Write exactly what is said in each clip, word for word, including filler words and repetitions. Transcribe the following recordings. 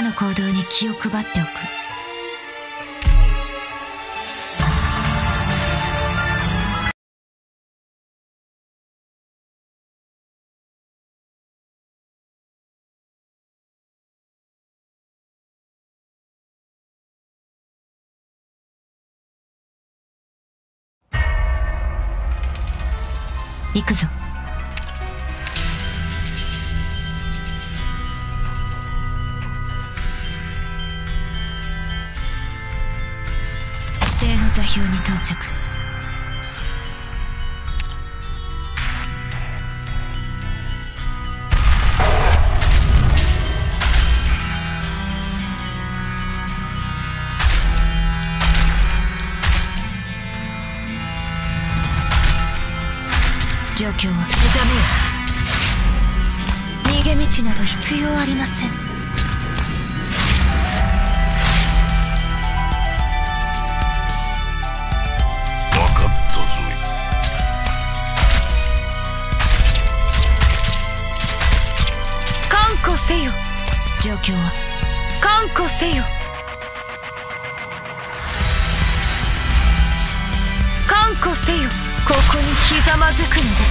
らの行動に気を配っておく。行くぞ。指定の座標に到着。状況はダメよ。逃げ道など必要ありません。 分かったぞい。 看護せよ。状況は看護せよ。看護せよ。ここにひざまずくのです。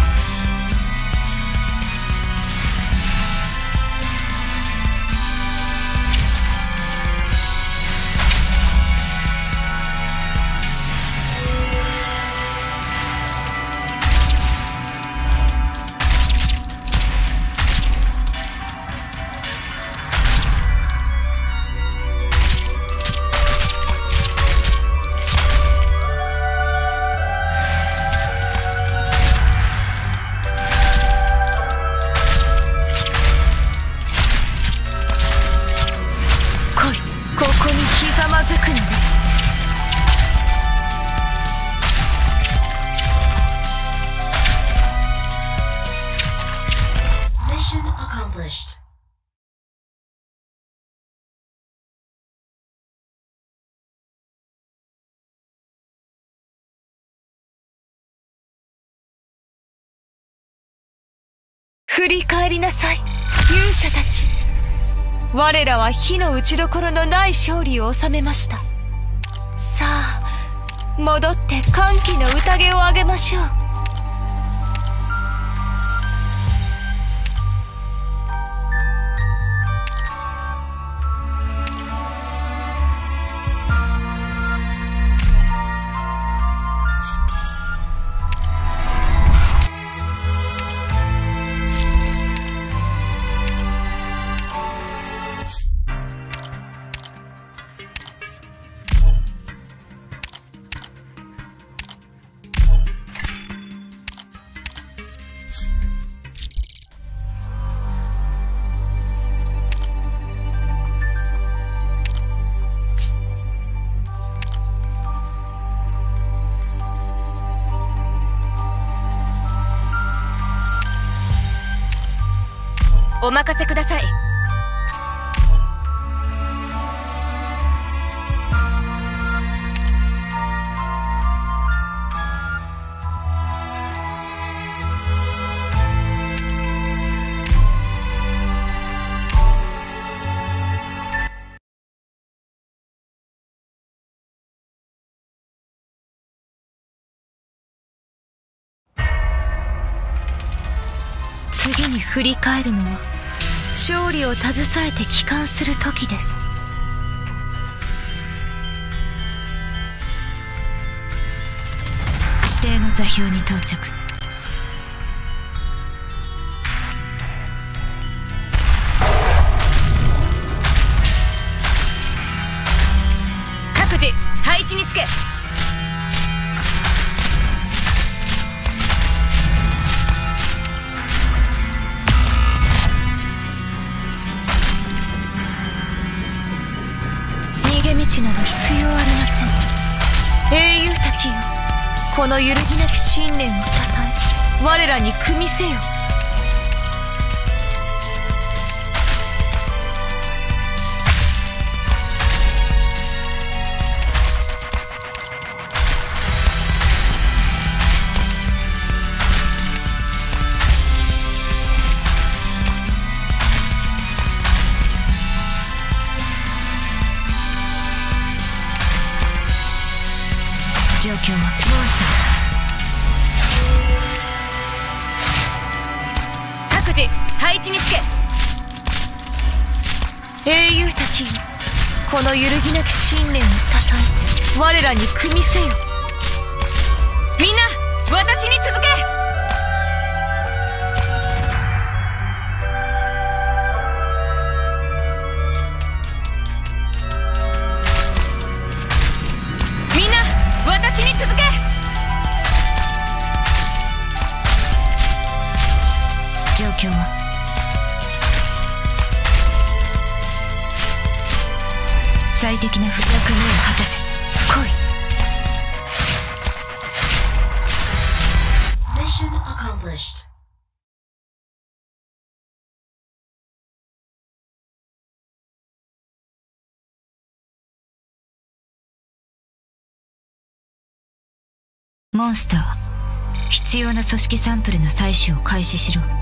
振り返りなさい、勇者たち。我らは火の打ちどころのない勝利を収めました。さあ、戻って歓喜の宴をあげましょう。お任せください。次に振り返るのは勝利を携えて帰還する時です。指定の座標に到着。各自配置につけ。道など必要ありません。英雄たちよ、この揺るぎなき信念をたたえ我らに組みせよ。 状況はモンスター。各自配置につけ。英雄たちよ、この揺るぎなき信念をたたえ我らに組みせよ。みんな私に続け。みんな私に続け。状況は最適な役目を果たせ。来い。Mission accomplished. モンスター、必要な組織サンプルの採取を開始しろ。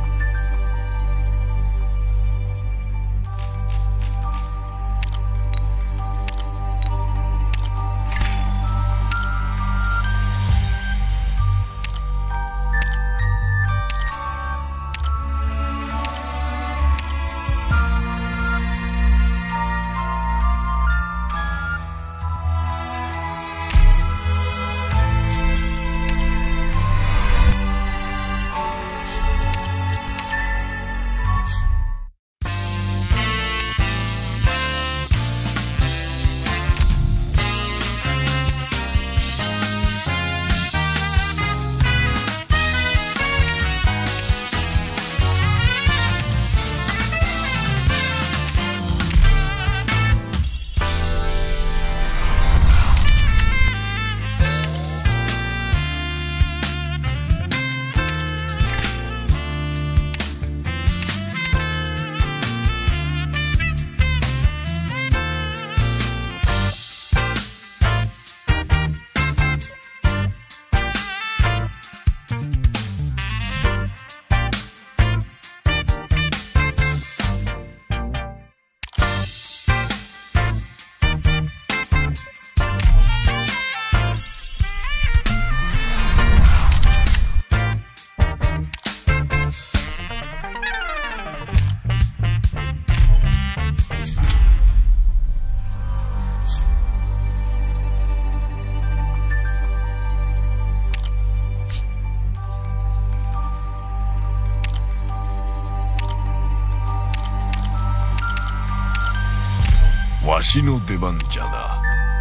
わしの出番じゃな。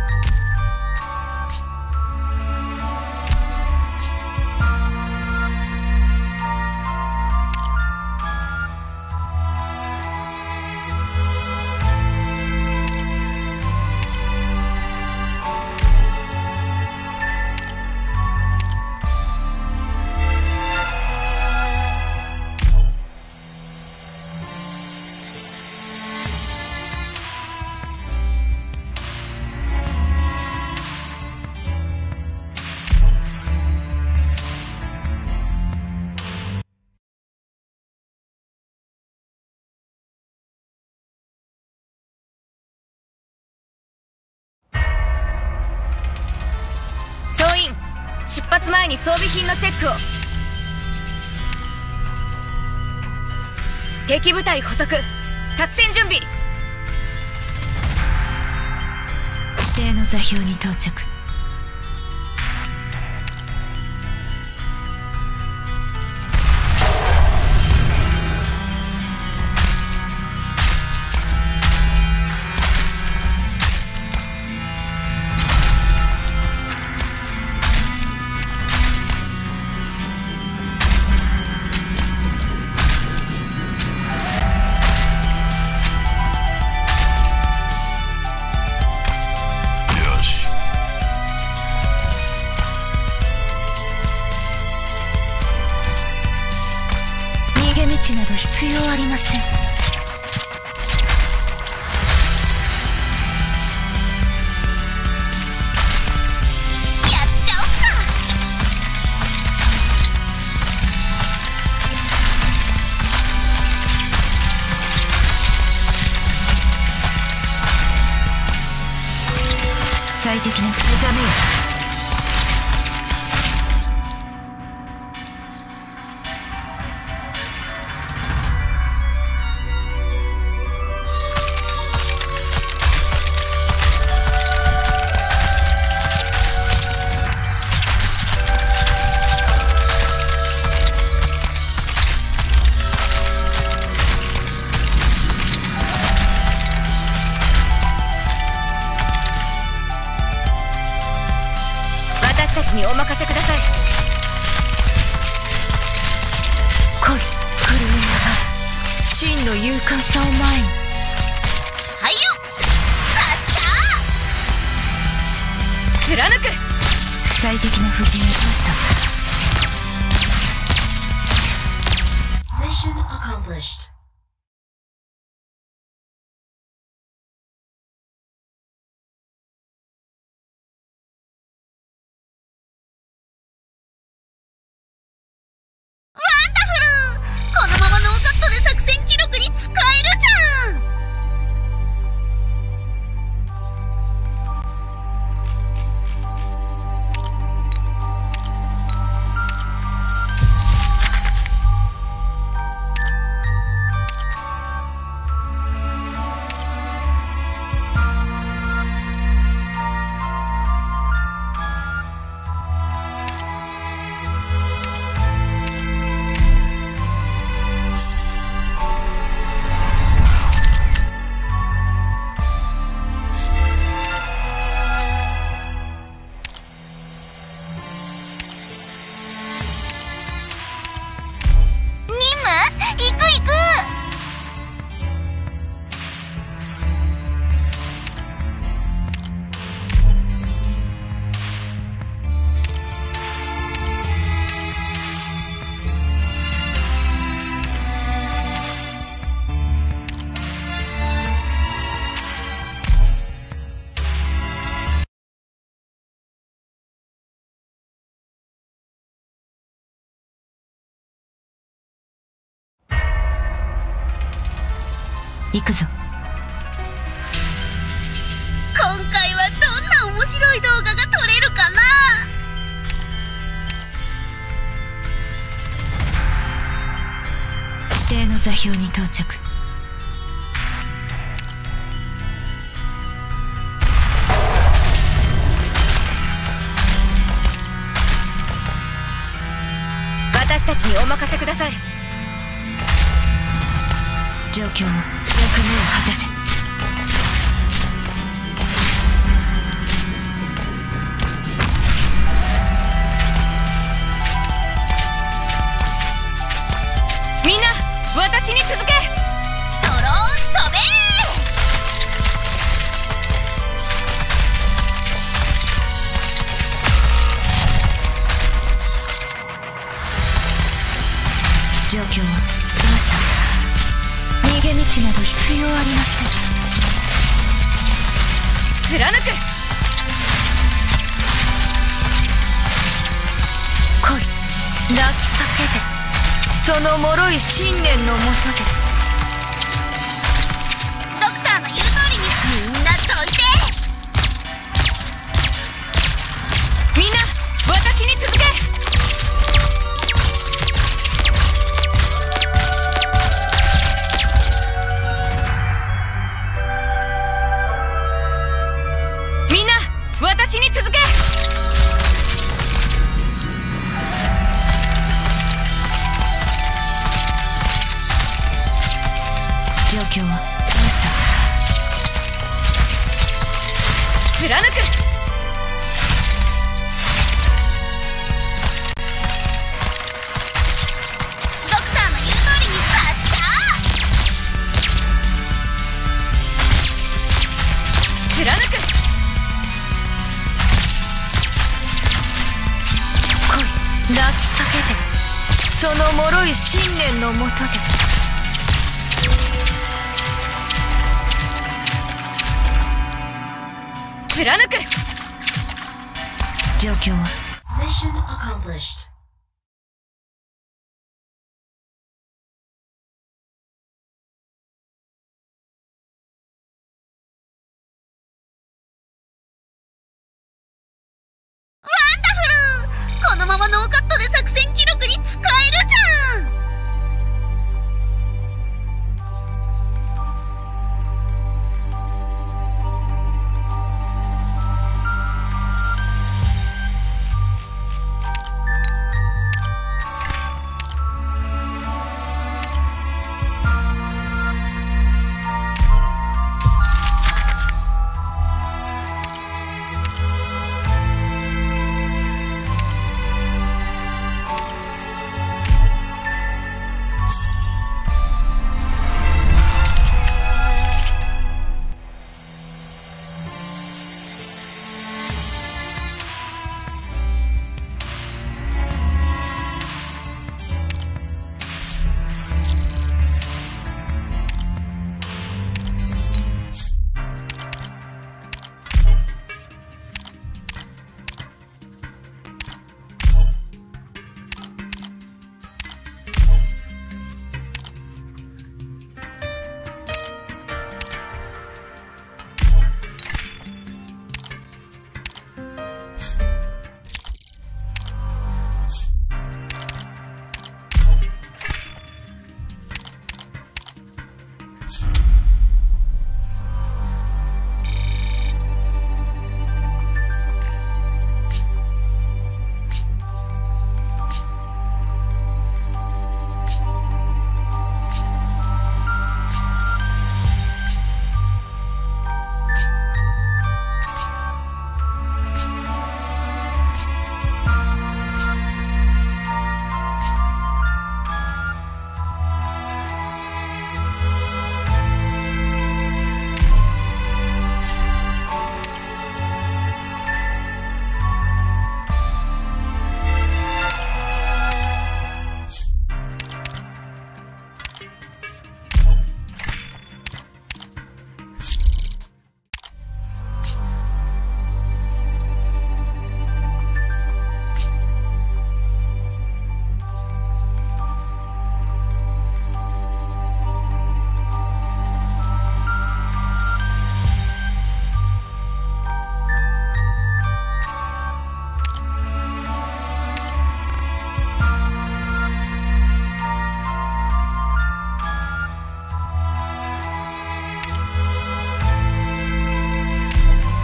出発前に装備品のチェックを。敵部隊捕捉、作戦準備。指定の座標に到着。など必要ありません。最適な目覚めよ。 私たちにお任せください。来い、クルーンは真の勇敢さを前に。はいよ、発射。貫く。最適な布陣を通した。Mission accomplished. このままノーカットで作戦記録に使えるじゃん。 行くぞ。 今回はどんな面白い動画が撮れるかな。 指定の座標に到着。私たちにお任せください。状況を、役目を果たせ。みんな、私に続け。 ドローン飛べー。 状況はどうした？逃げ道など必要ありません。貫く。来い、泣き叫べ。その脆い信念のもとで。 ドクターの言う通りにみんな飛んで。 みんな、私に続け。私に続け。状況はどうした？貫く。 ドクターの言う通りに発射。 貫く。泣き叫べ。その脆い信念のもとで。貫く。状況は Mission accomplished. このままノーカットで作戦記録に使えるじゃん。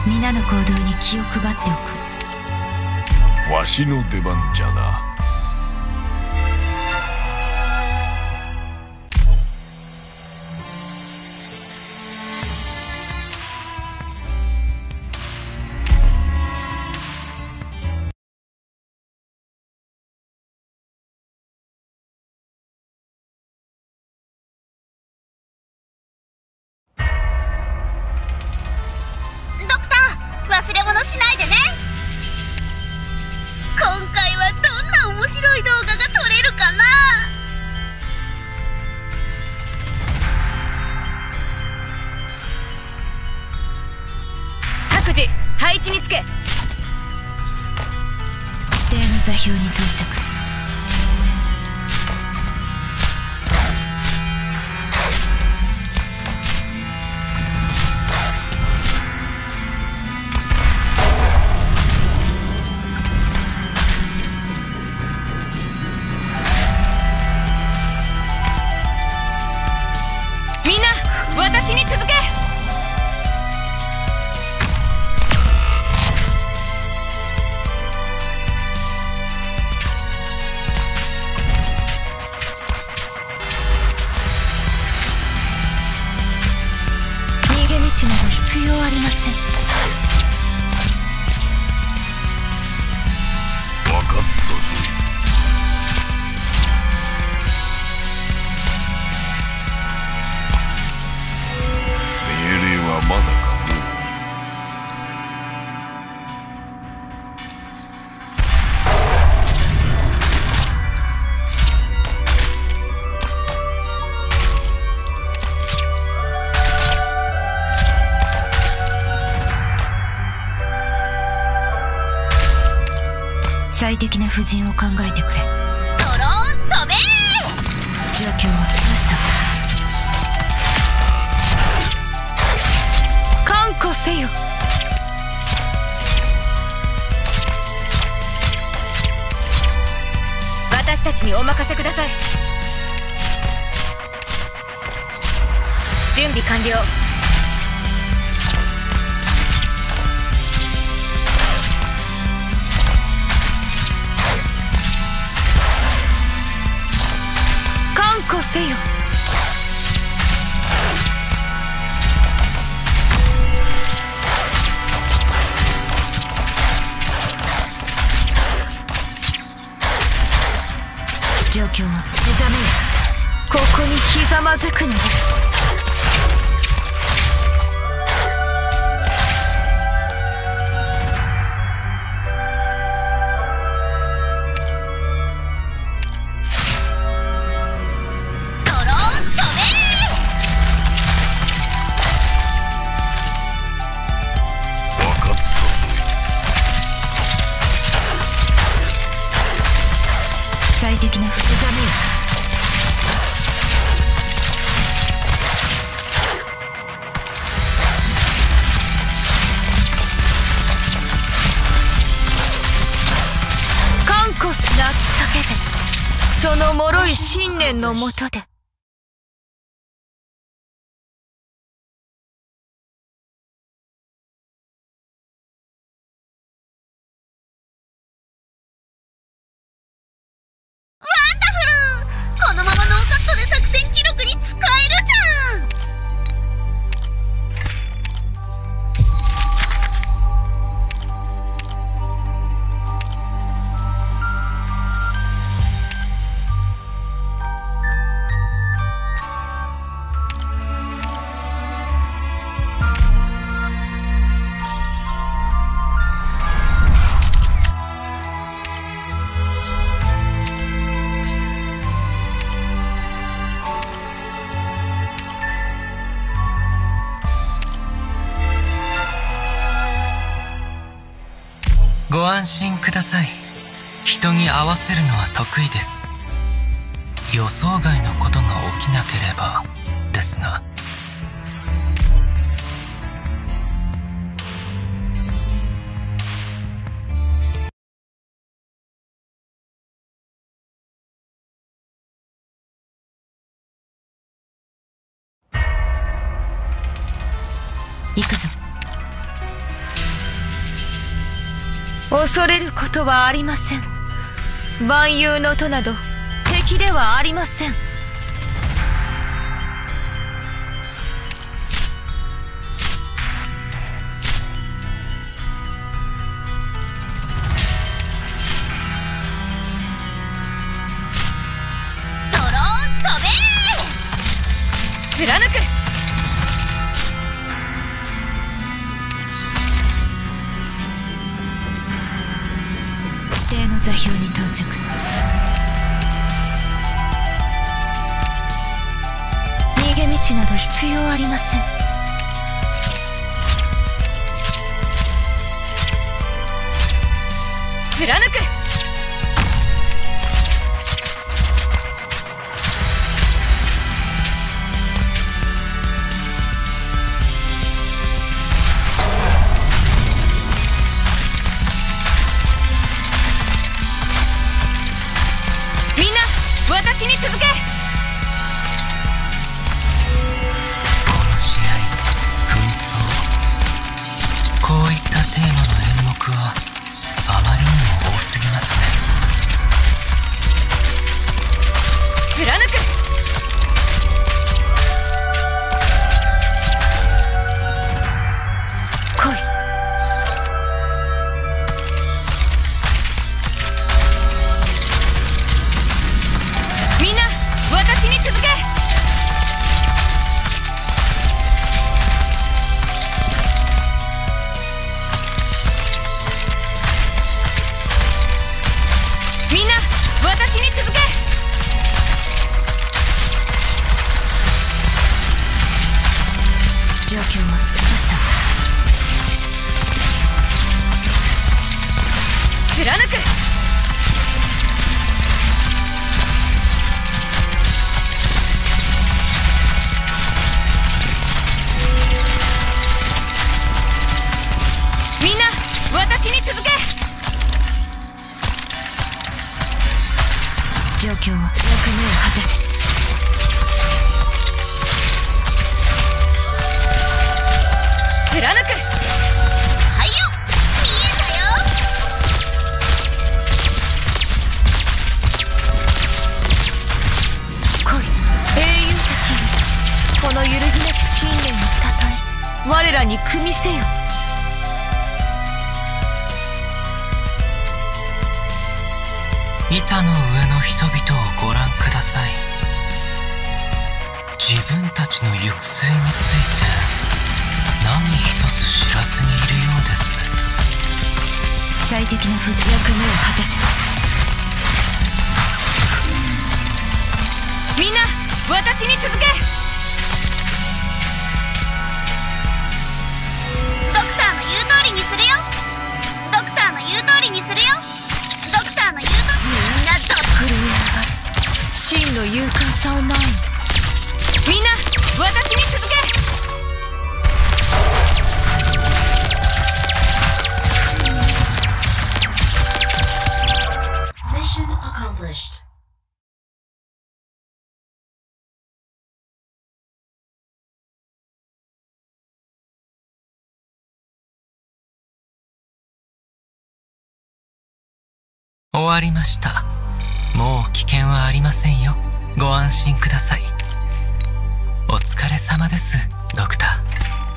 皆の行動に気を配っておく。 わしの出番じゃな。 忘れ物しないでね。今回はどんな面白い動画が撮れるかな。 各自配置につけ。指定の座標に到着。私に続け。逃げ道など必要ありません。 分かったぞ。まだかも。 最適な布陣を考えてくれ。 ドローン飛べー。 状況はどうした？看護せよ。私たちにお任せください。準備完了。看護せよ。状況を目覚めよ。ここにひざまずくのです。 ドローン飛べー。分かったぞ。 最適な目覚めよ。看護す泣き叫べ。その脆い信念のもとで。 このままノーカットで作戦記録に使えるじゃん。 ご安心ください。人に合わせるのは得意です。予想外のことが起きなければですが。 行くぞ。 恐れることはありません。万有の戸など敵ではありません。 ドローン飛べー！ 貫く！指定の座標に到着。逃げ道など必要ありません。貫く！私に続け！ この試合、紛争、こういったテーマの演目はあまりにも多すぎますね。 貫く！来い！私に続け！みんな私に続け！状況はどうした？貫く！みんな私に続け！状況は役目を果たせ。貫く！ はいよ！見えたよ！ 来い、英雄たちよ。この揺るぎなき信念をたたえ、我らに組みせよ。 板の上の人々をご覧ください。自分たちの行く末について何一つ知らずにいるようです。 最適な不時役目を果たせ。みんな私に続け！ ドクターの言う通りにするよ！ドクターの言う通りにするよ！ドクターの言うとみんなド震え上がる真の勇敢さを前に。みんな私に続け！ Mission accomplished. 終わりました。もう危険はありませんよ。ご安心ください。お疲れ様です、ドクター。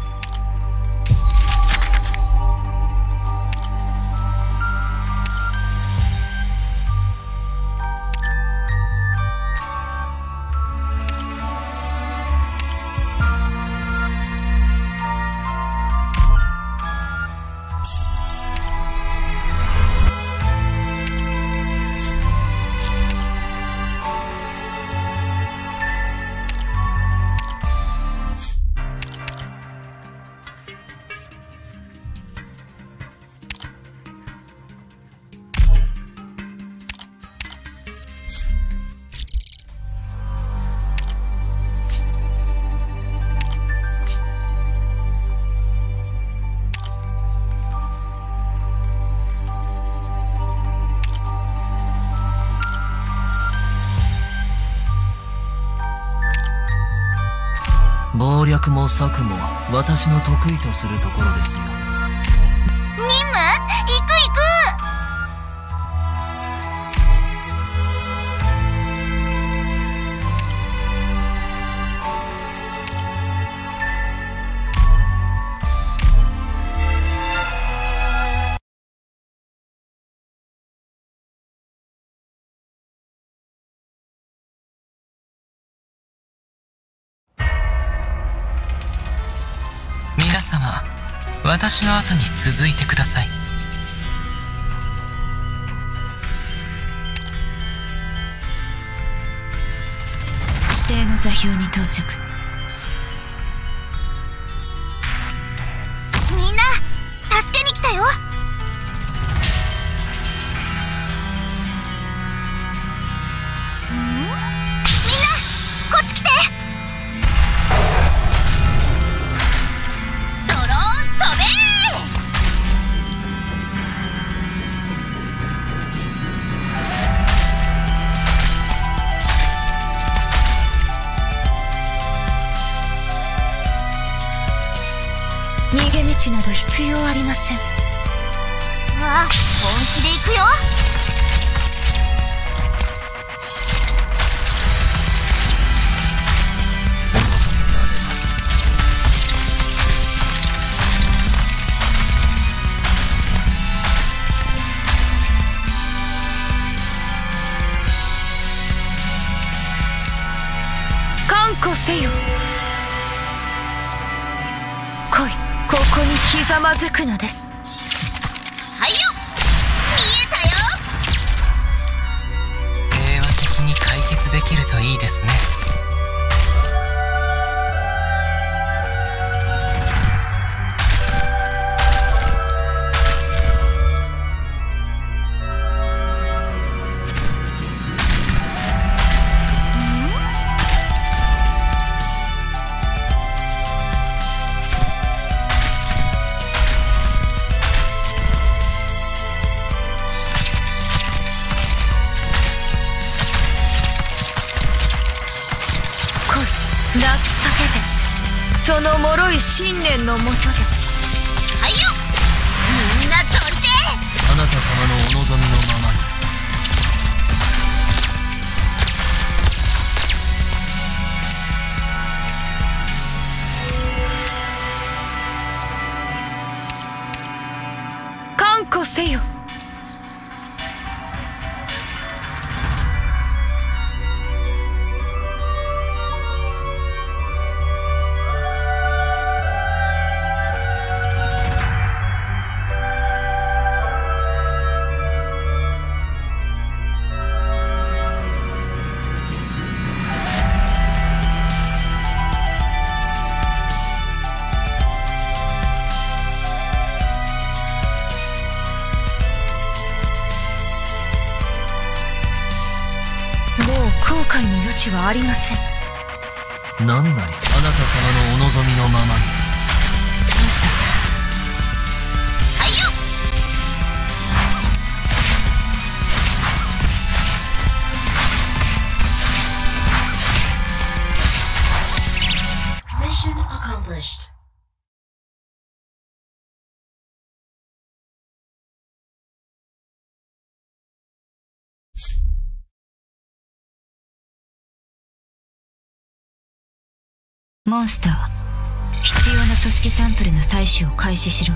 謀略も策も私の得意とするところですよ。 任務？行く行く！ 様、私の後に続いてください。 指定の座標に到着。 みんな助けに来たよ。みんなこっち来て。ドローン飛べ逃げ道など必要ありません。 わあ、本気で行くよ。 看護せよ。来い、ここにひざまずくのです。 はいよ、見えたよ。 平和的に解決できるといいですね。 その脆い信念のもとで。 はいよ、みんな飛んで。 あなた様のお望みのままに。 看護せよ。後悔の余地はありません。 何なりあなた様のお望みのままに。 どうした？ はいよ。 Mission accomplished. モンスター、必要な組織サンプルの採取を開始しろ。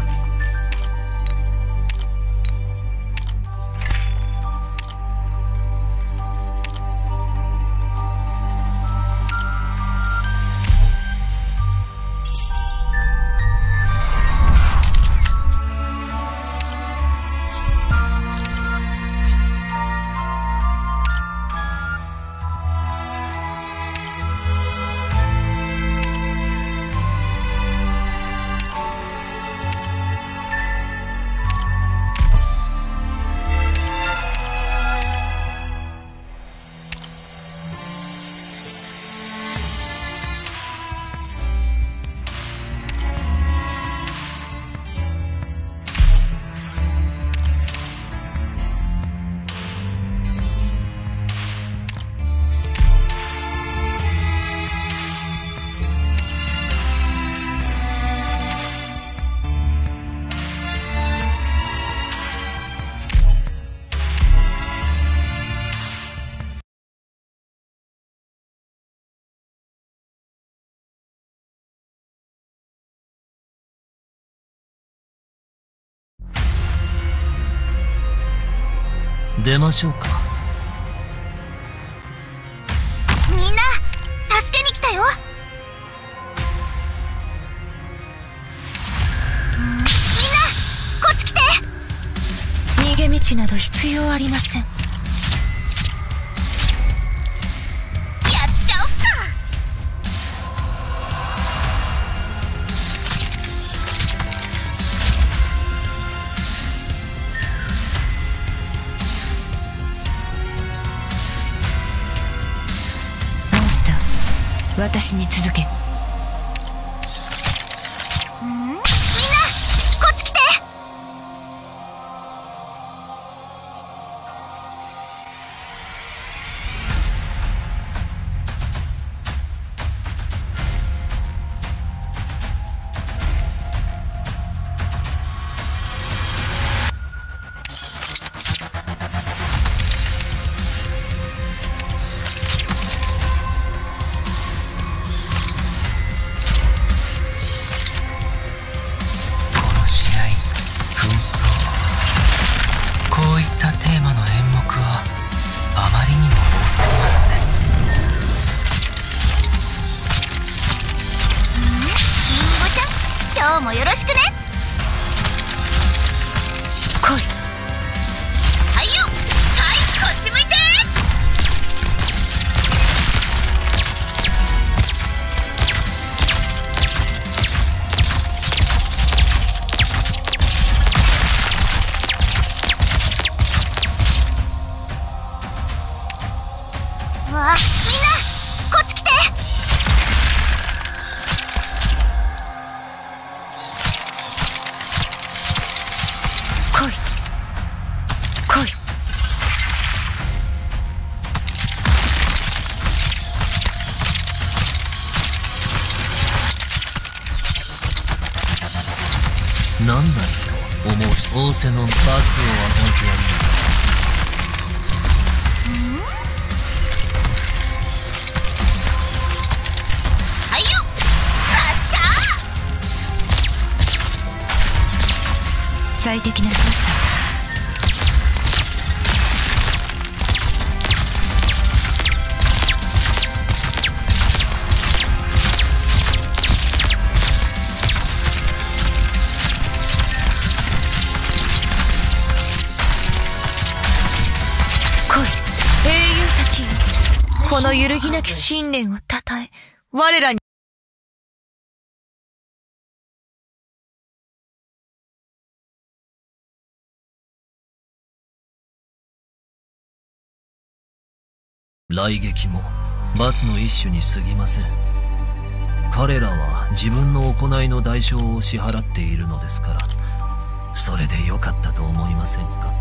出ましょうか。 みんな助けに来たよ。 知など必要ありません。 やっちゃおっか。 モンスター、私に続け。 今日もよろしくね。 来い。 はいよ、はい、こっち向いて。わあ、みんなこっち来て。 来い来い。 何だいと思うし、仰せの罰を与えてやります。 はいよ、発射。 最適なポスター。来い、英雄たちよ。この揺るぎなき信念をたたえ、我らに雷撃も罰の一種に過ぎません。彼らは自分の行いの代償を支払っているのですから、それでよかったと思いませんか？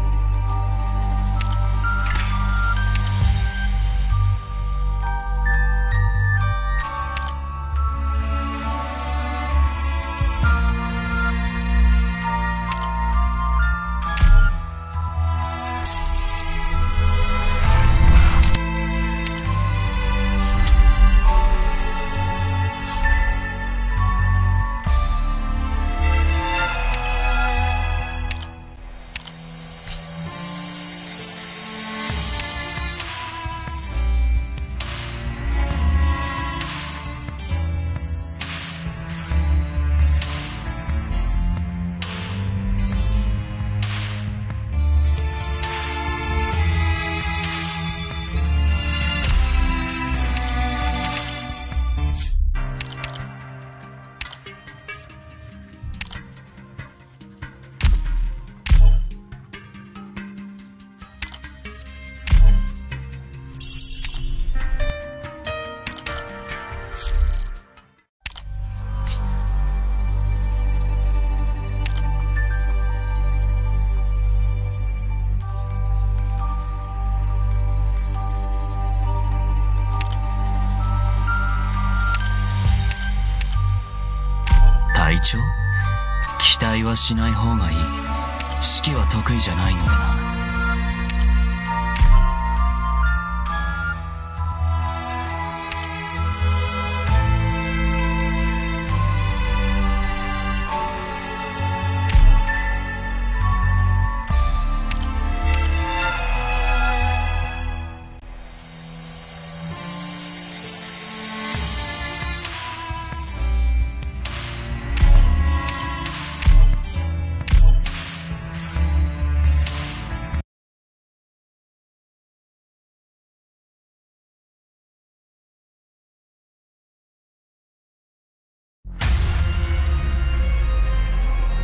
隊長、期待はしない方がいい。指揮は得意じゃないのでな。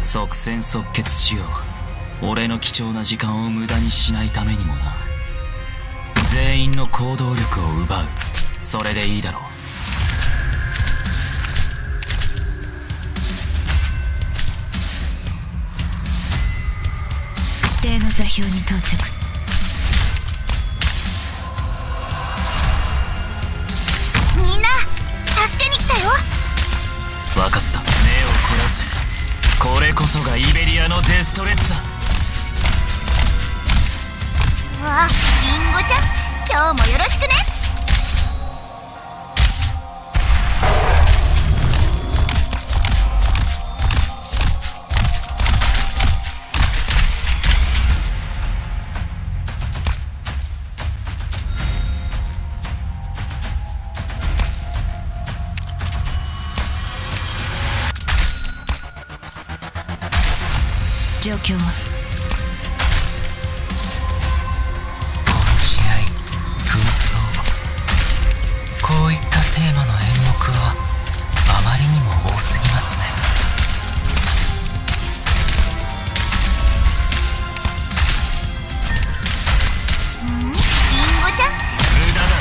即戦即決しよう。俺の貴重な時間を無駄にしないためにもな。全員の行動力を奪う。それでいいだろう。 指定の座標に到着。 みんな助けに来たよ。 分かった。目を凝らせ。これこそがイベリアのデストレッツァ。 わあ、リンゴちゃん、今日もよろしくね。 状況は？ 殺し合い、紛争、こういったテーマの演目はあまりにも多すぎますね。 ん？リンゴちゃん？ 無駄だ。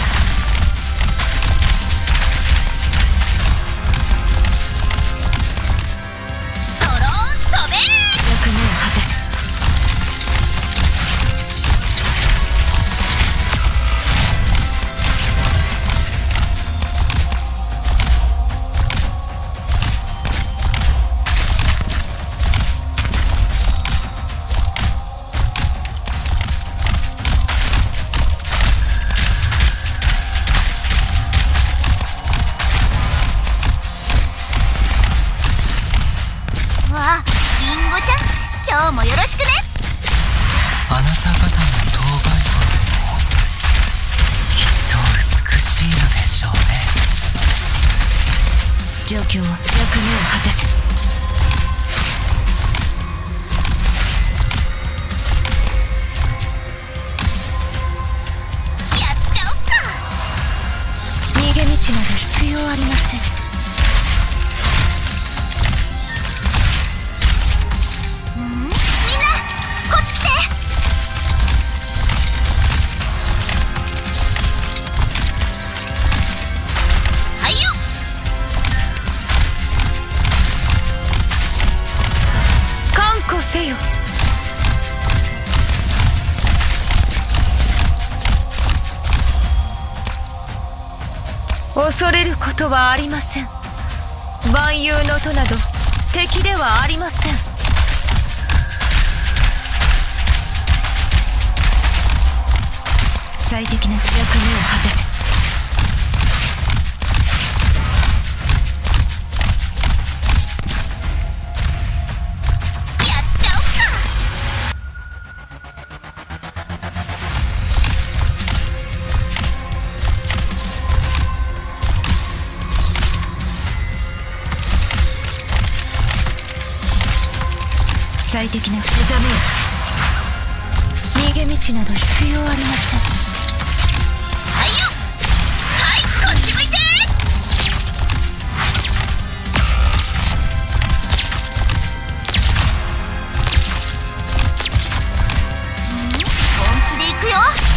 ドローン飛べー。 役目を果たせ。 わあ、リンゴちゃん、今日もよろしくね。 あなた方の当該物もきっと美しいのでしょうね。 状況は？役目を果たせ。 やっちゃおっか。 逃げ道など必要ありません。 ん？みんなこっち来て。はいよ。 看護せよ。恐れることはありません。万有の戸など敵ではありません。最適な役目を果たせ。 やっちゃおっか。 最適な目覚めよ。逃げ道など必要ありません。 はいよ。はい、こっち向いて。本気で行くよ。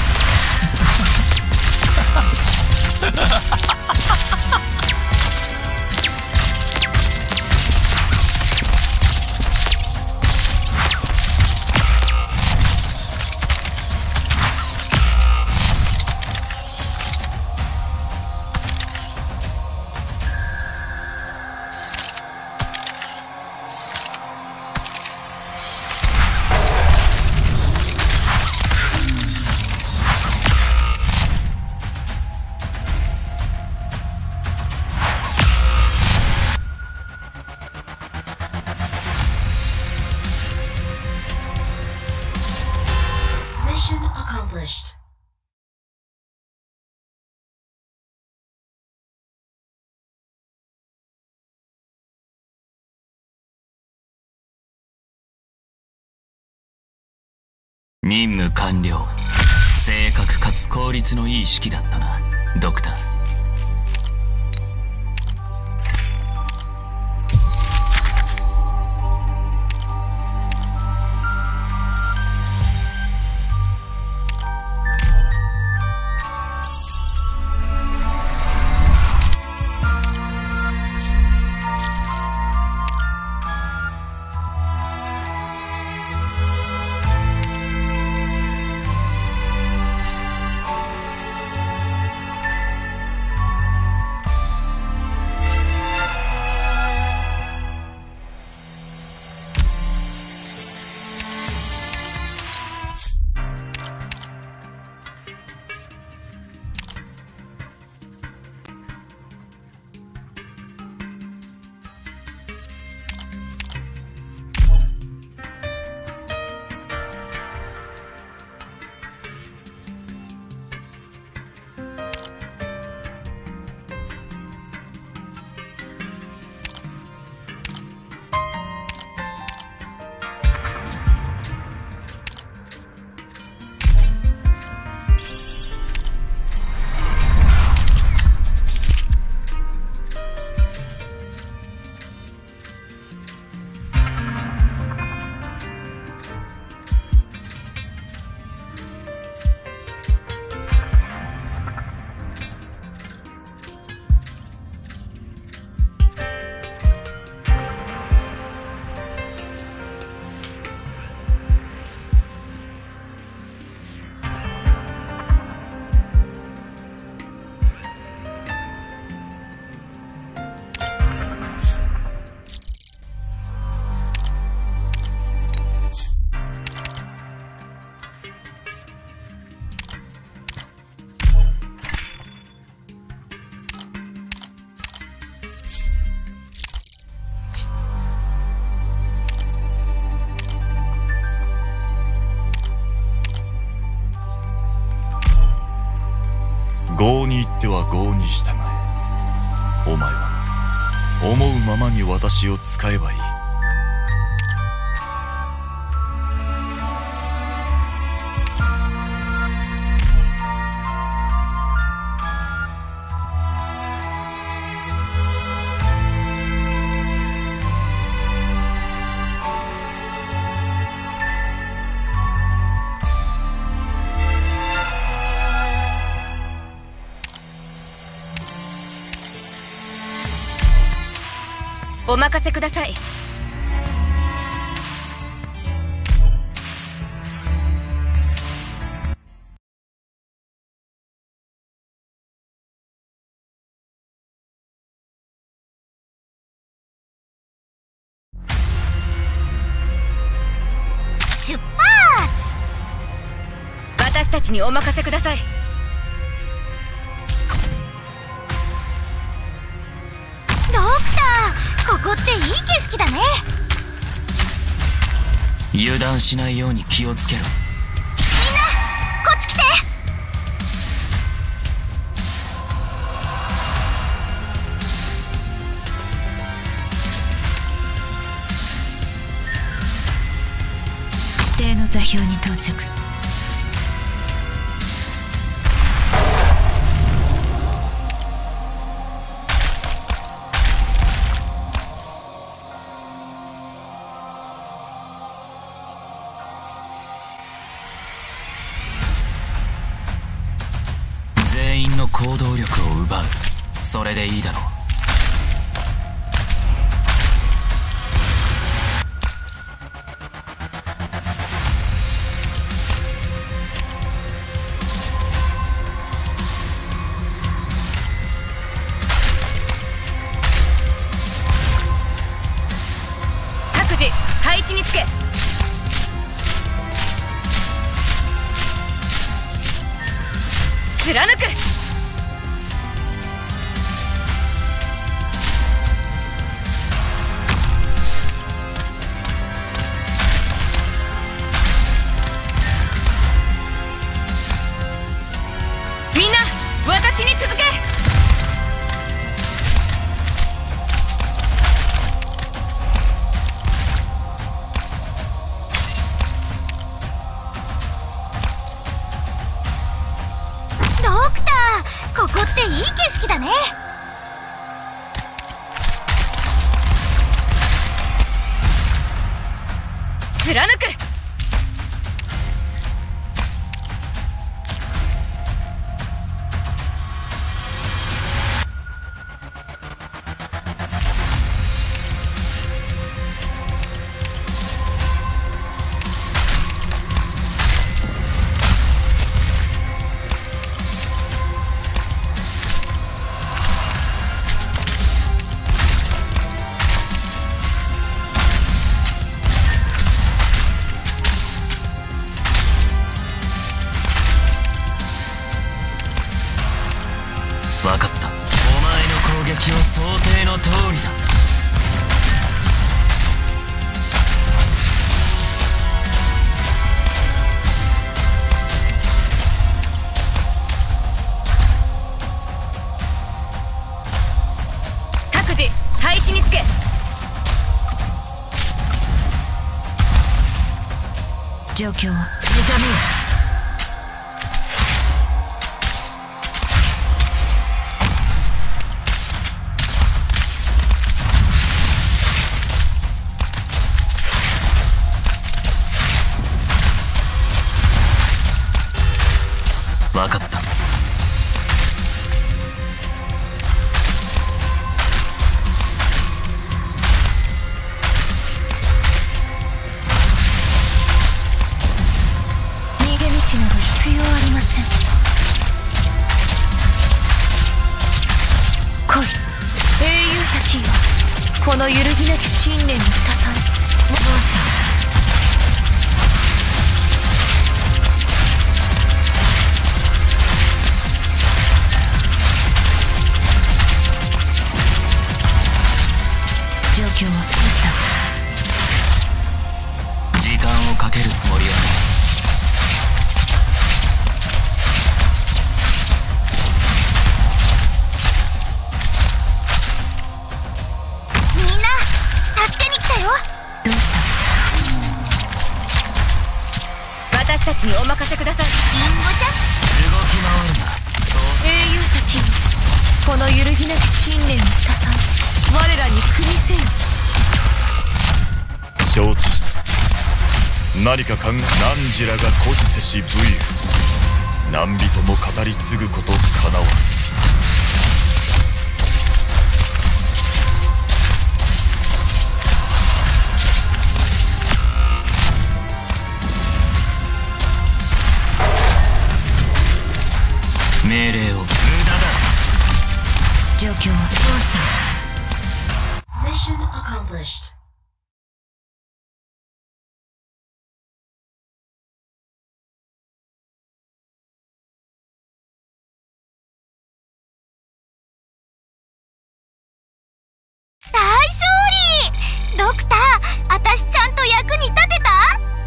Mission accomplished. 任務完了。正確かつ効率のいい指揮だったな、ドクター。 に行っては業に従え。お前は思うままに私を使えばいい。 お任せください。 出発！ 私たちにお任せください。 ドクター、ここっていい景色だね。 油断しないように気をつけろ。 みんなこっち来て。 指定の座標に到着。 全員の行動力を奪う。それでいいだろう。 各自配置につけ。貫く。みんな私に続け。 ドクター、ここっていい景色だね。 貫く。 分かった。お前の攻撃は想定の通りだ。 各自配置につけ。状況は目覚めよ。 分かった。 逃げ道など必要ありません。来い英雄たちよ、この揺るぎなき信念にたたえ。どうした？状況はどうした？ 時間をかけるつもりはない。 たちにお任せください。 リンゴちゃん、 動き回るな。そう英雄たちにこの揺るぎなき信念をたたえ、我らに組みせよ。 承知した。何か考え、汝らが孤児せし武勇、何人も語り継ぐことかなわん。 命令を。無駄だ。 状況はどうした？ Mission accomplished. 大勝利！ドクター、あたしちゃんと役に立てた？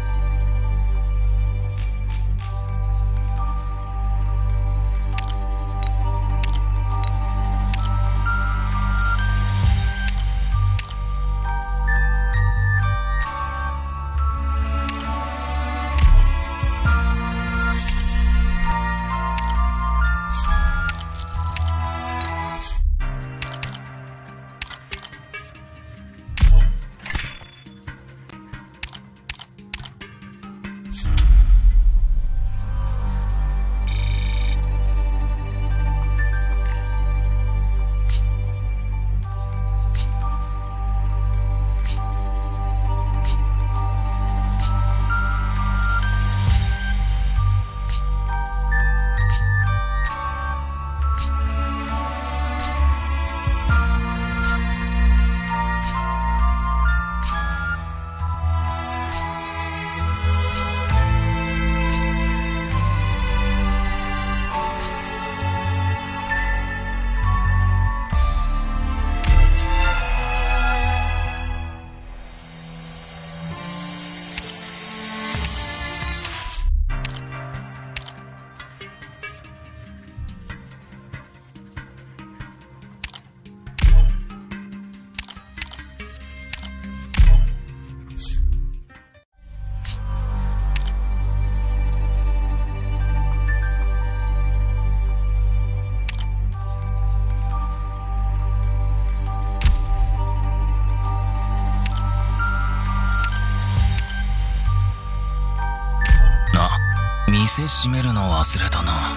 店閉めるの忘れたな。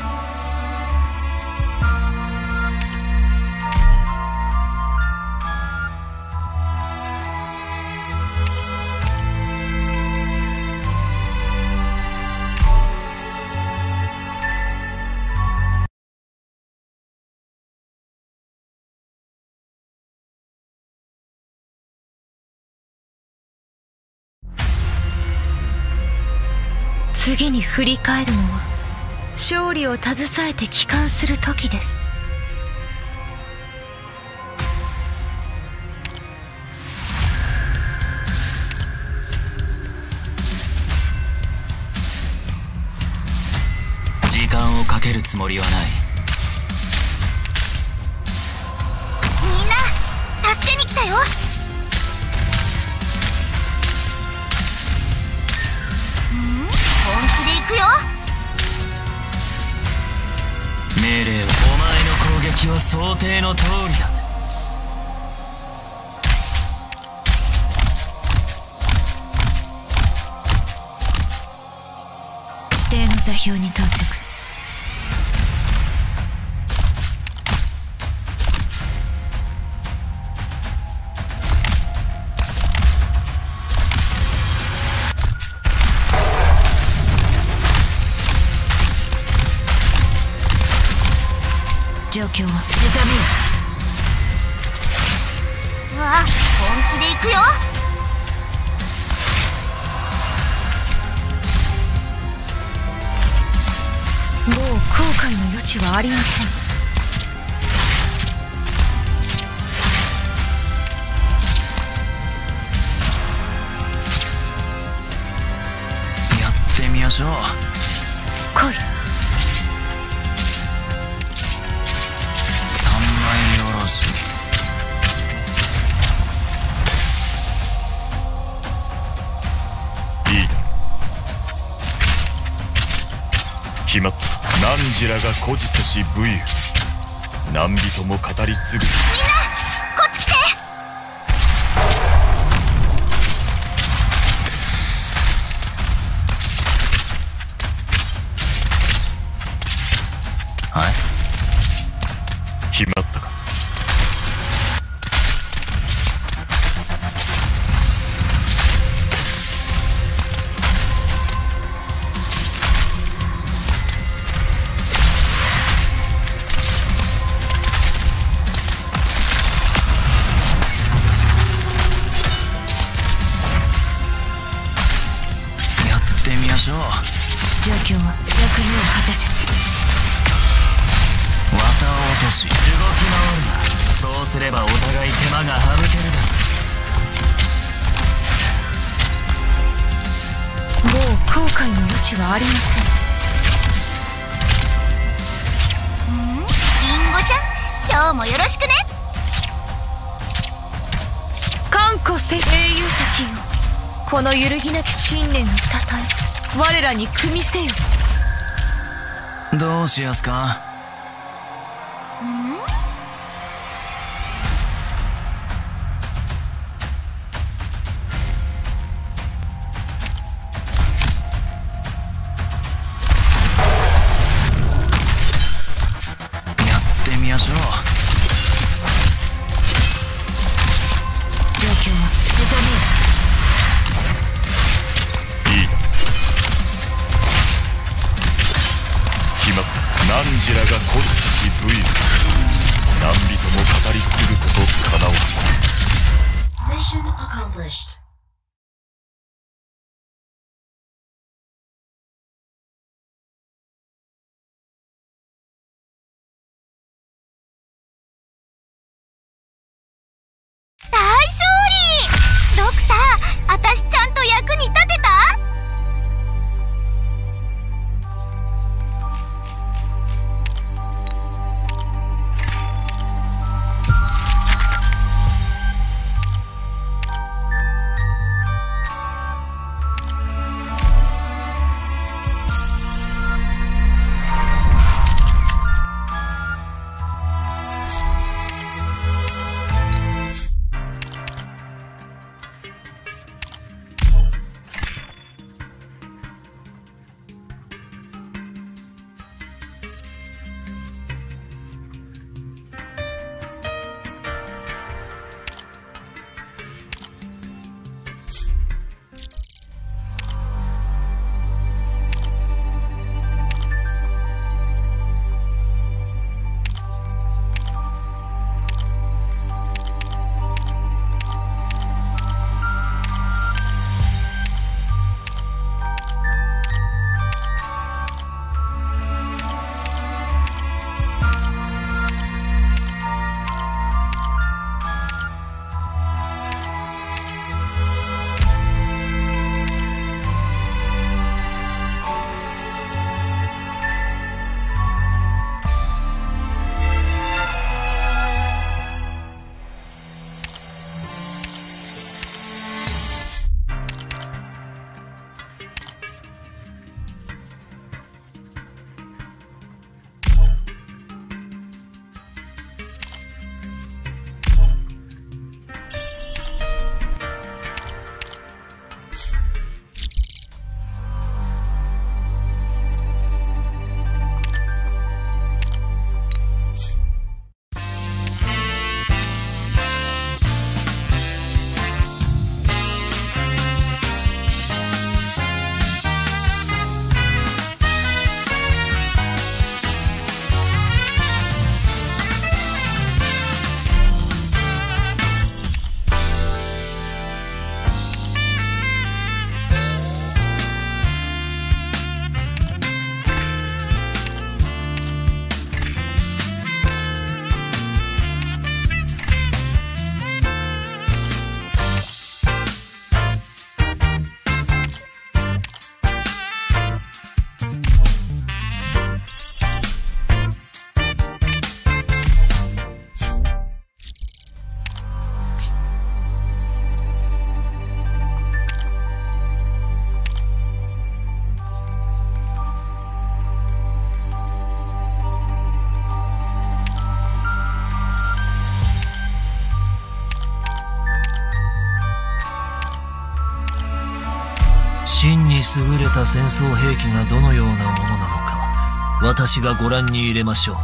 次に振り返るのは勝利を携えて帰還する時です。 時間をかけるつもりはない。 みんな助けに来たよ。本気で行くよ。 命令はお前の攻撃は想定の通りだ。 指定の座標に到着。状況は目覚めよ。 うわ、本気で行くよ。 もう後悔の余地はありません。 やってみましょう。 来い。 決まった。汝らが孤児せし武勇、何人も語り継ぐ。みんなこっち来て。 はい、 決まったか。 やってみましょう。 状況は役目を果たせ。 綿を落とし動き回るな。そうすればお互い手間が省けるだろう。 もう後悔の余地はありません。 ん？リンゴちゃん、今日もよろしくね。 看護せ英雄たちよ、この揺るぎなき信念をたたえ我らに組みせよ。 どうしやすか。やってみましょう。 状況は目覚いいだ。決まった。汝らが真に優れた戦争兵器がどのようなものなのか、私がご覧に入れましょ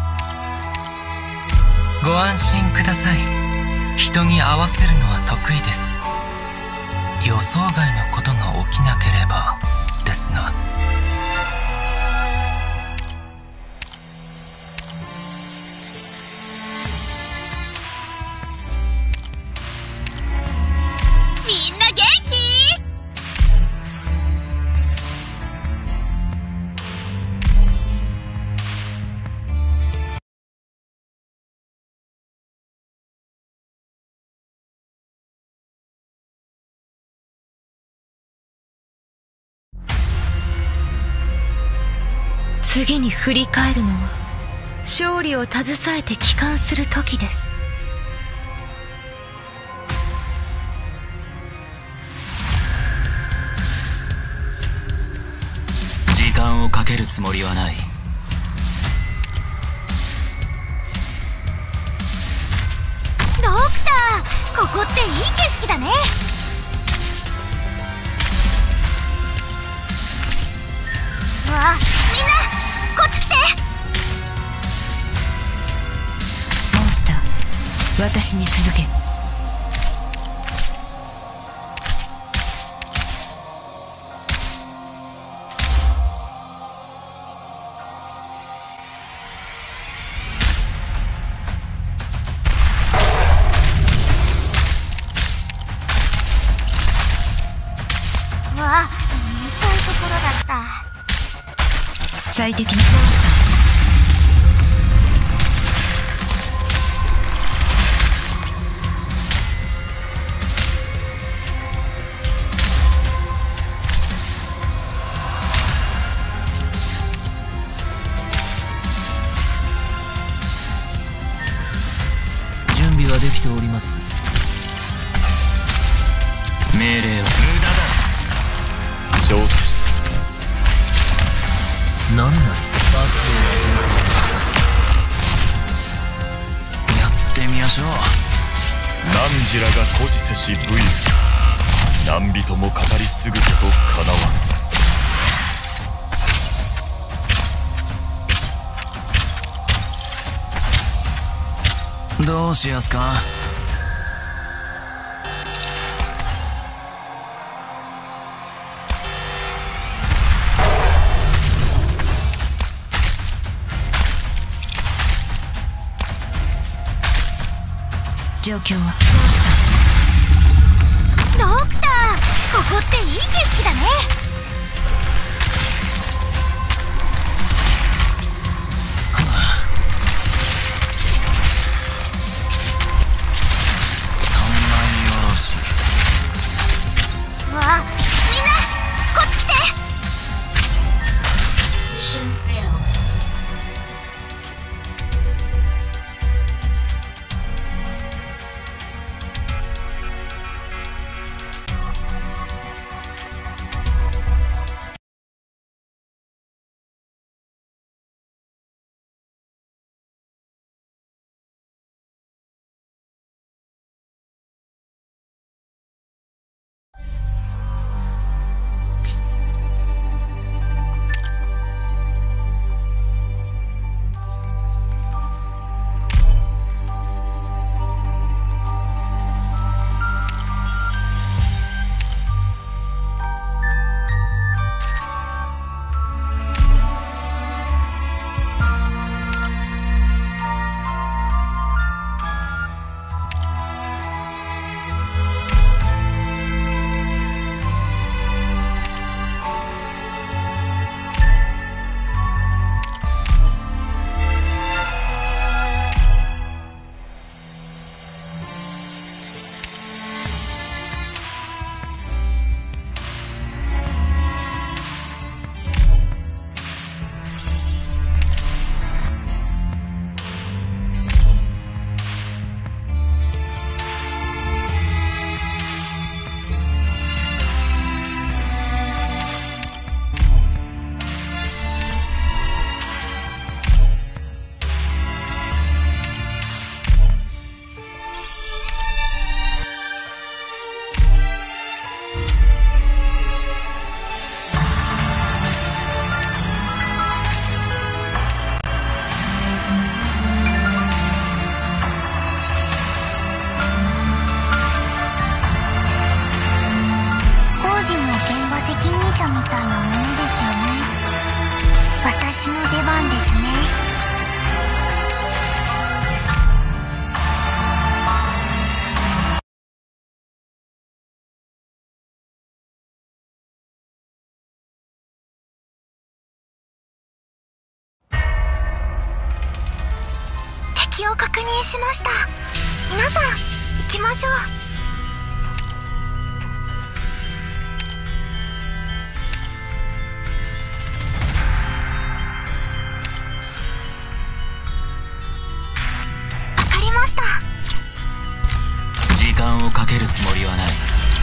う。ご安心ください。人に合わせるのは得意です。予想外のことが起きなければですが。 みんな元気？ 次に振り返るのは勝利を携えて帰還する時です。 時間をかけるつもりはない。 ドクター、ここっていい景色だね。わあ、みんなこっち来て。 モンスター、私に続け。 わあ、見たいところだった。 最適なモンスター。 準備はできております。 命令は無駄だ。 承知した。 何なり罰を与えてください。 やってみましょう。 汝らが孤児せし武勇、何人も語り継ぐことかなわん。 どうしやすか。 状況はドクター、ここっていい景色だね。 そんなによろしい。 わあ、みんなこっち来て。 Mission failed. ド敵を確認しました。皆さん行きましょう。わかりました。 時間をかけるつもりはない。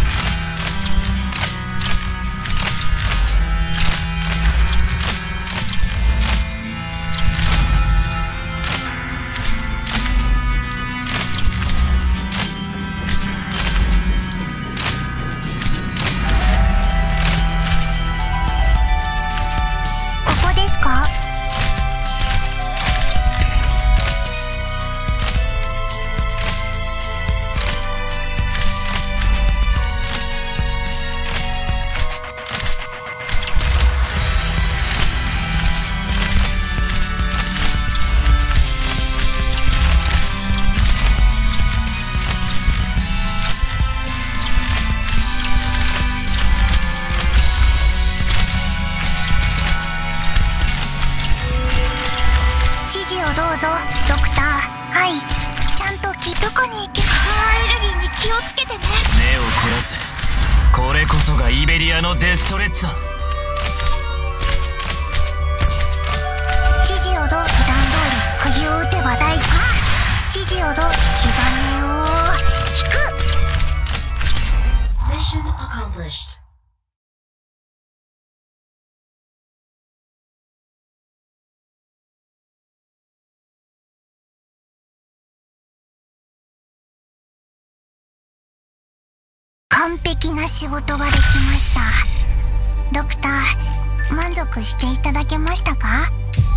どうぞドクター。はい、ちゃんときどこに行けば。アレルギーに気をつけてね。 目を凝らせ。これこそがイベリアのデストレッツァ。 指示をどう。普段通り釘を打てば大丈夫。指示をどう。気兼ねを引く。 Mission accomplished. 完璧な仕事ができました。ドクター、満足していただけましたか？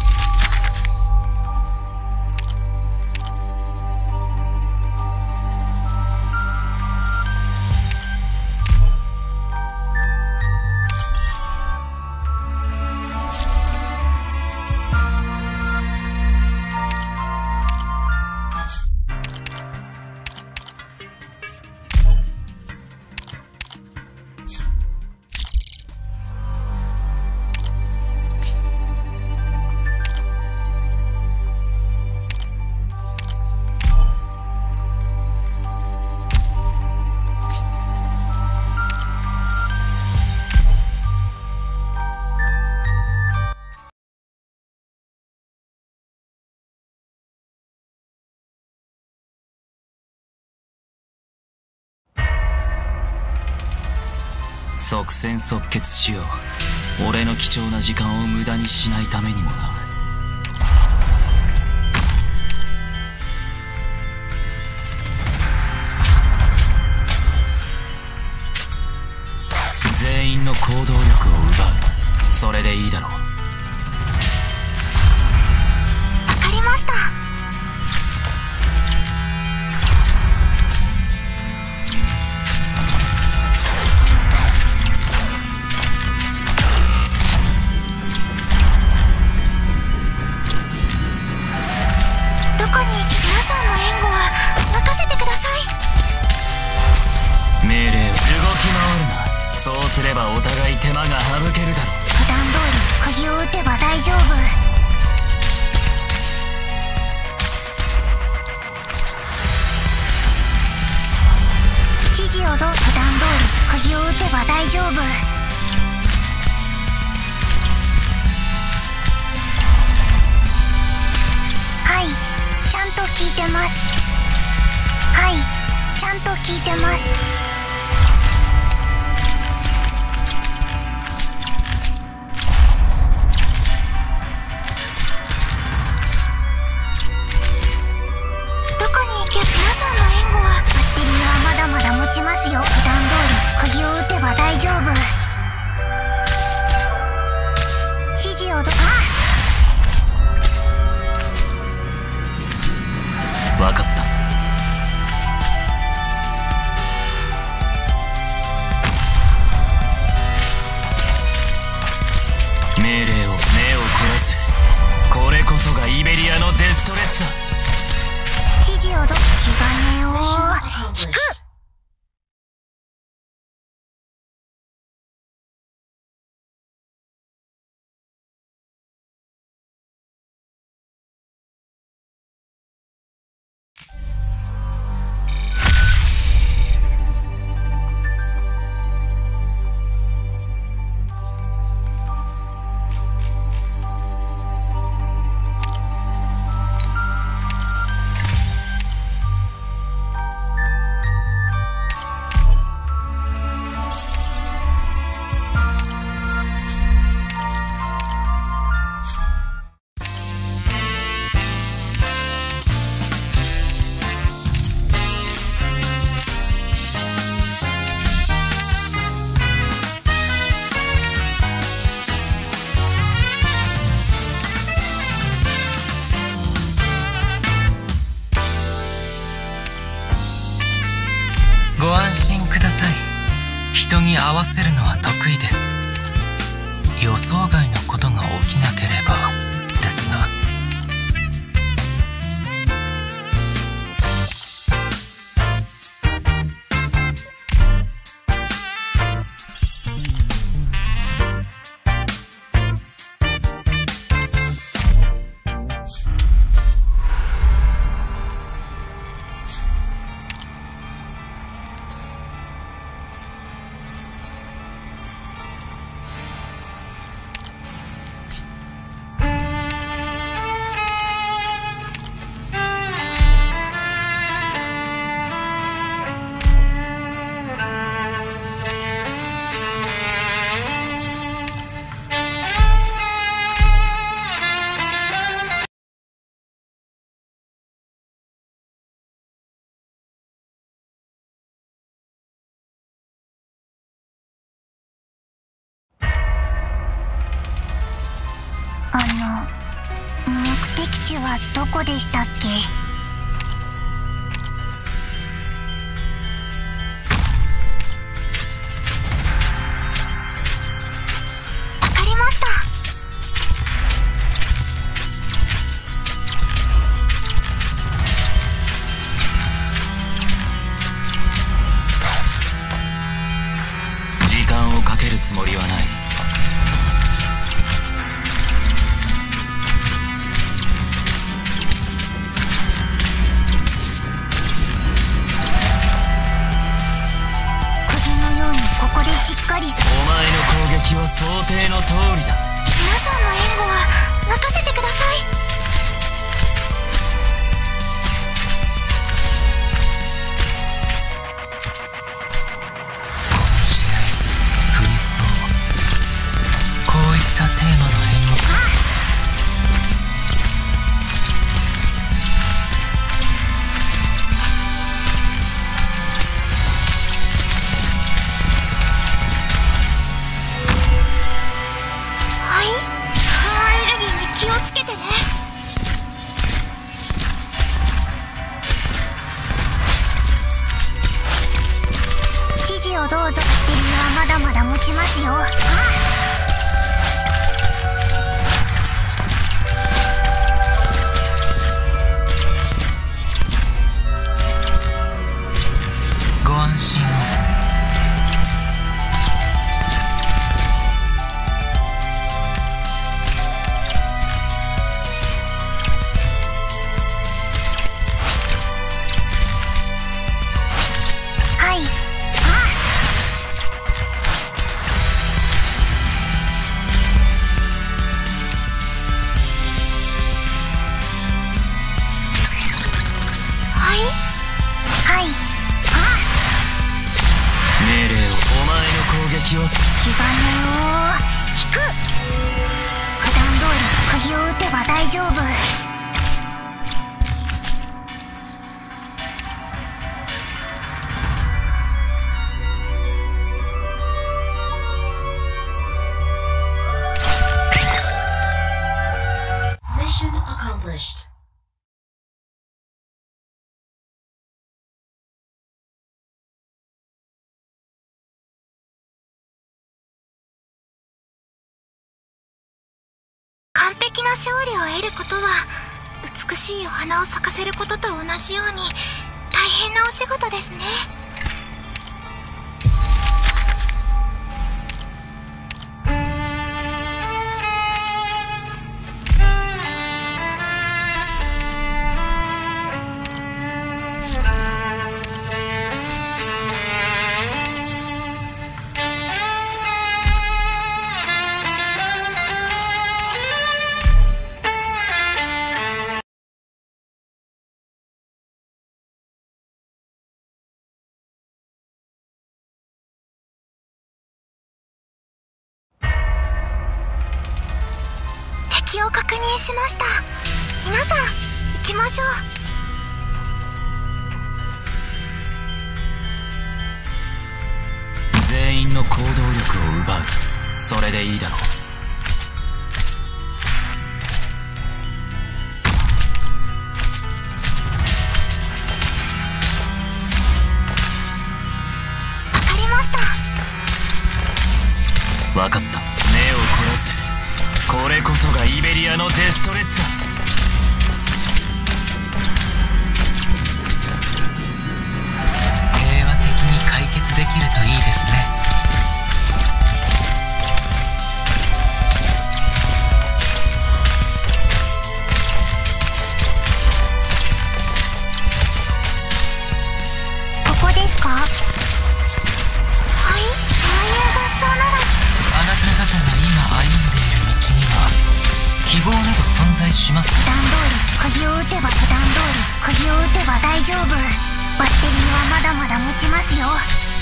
即戦即決しよう。俺の貴重な時間を無駄にしないためにもな。全員の行動力を奪う。それでいいだろう。 わかりました。 そうすればお互い手間が省けるだろう。 普段通り釘を打てば大丈夫。指示をどう。普段通り釘を打てば大丈夫。はい、ちゃんと聞いてます。はい、ちゃんと聞いてます。持ちますよ。普段通り釘を打てば大丈夫。指示をど。 あわかった。命令を目を凝らせ。これこそがイベリアのデストレッツァ。 指示をど。気兼ねを引く。 わせるのは得意です。予想外のことが起きなければですが。 あの、目的地はどこでしたっけ？わかりました。 時間をかけるつもりはない。 しっかり。お前の攻撃は想定の通りだ。 皆さんの援護は任せてください。 殺し合い、紛争、こういったテーマの演目。 気をつけてね。指示をどうぞ。っていうのはまだまだ持ちますよ。ああ。 ご安心を。 気がねを引く。普段通り釘を打てば大丈夫。 Mission accomplished. 完璧な勝利を得ることは美しいお花を咲かせることと同じように大変なお仕事ですね。敵を確認しました。皆さん行きましょう。全員の行動力を奪う。それでいいだろう。 わかりました。 分かった。目を凝らせ。これこそがイベリアのデストレッツァ。 平和的に解決できるといいですね。 ここですか？はい、ああいう雑草なら。 あなた方が今歩んでいる道には希望など存在します。 普段通り釘を打てば普段通り釘を打てば大丈夫。バッテリーはまだまだ持ちますよ。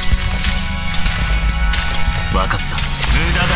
分かった。無駄だ。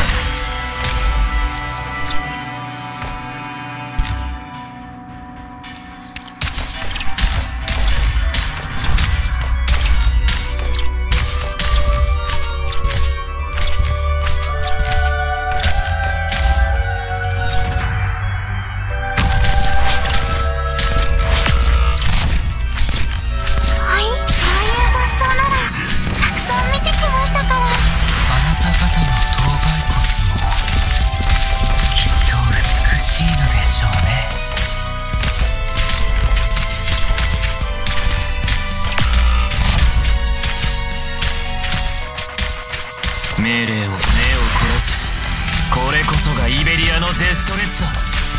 命令を。目を凝らせ。これこそがイベリアのデストレッツァ。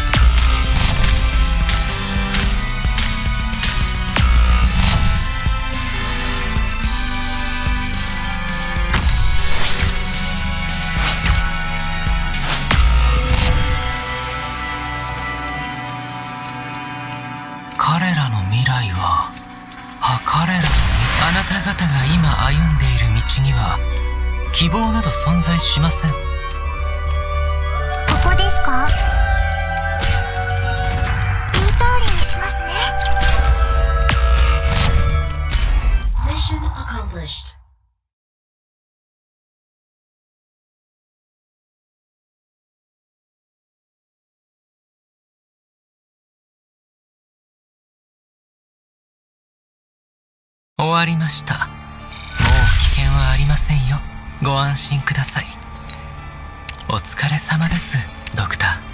彼らの未来は、あ、彼らのあなた方が今歩んでいる道には希望など存在しません。 ここですか？言う通りにしますね。 Mission accomplished. 終わりました。もう危険はありませんよ。ご安心ください。お疲れ様です、ドクター。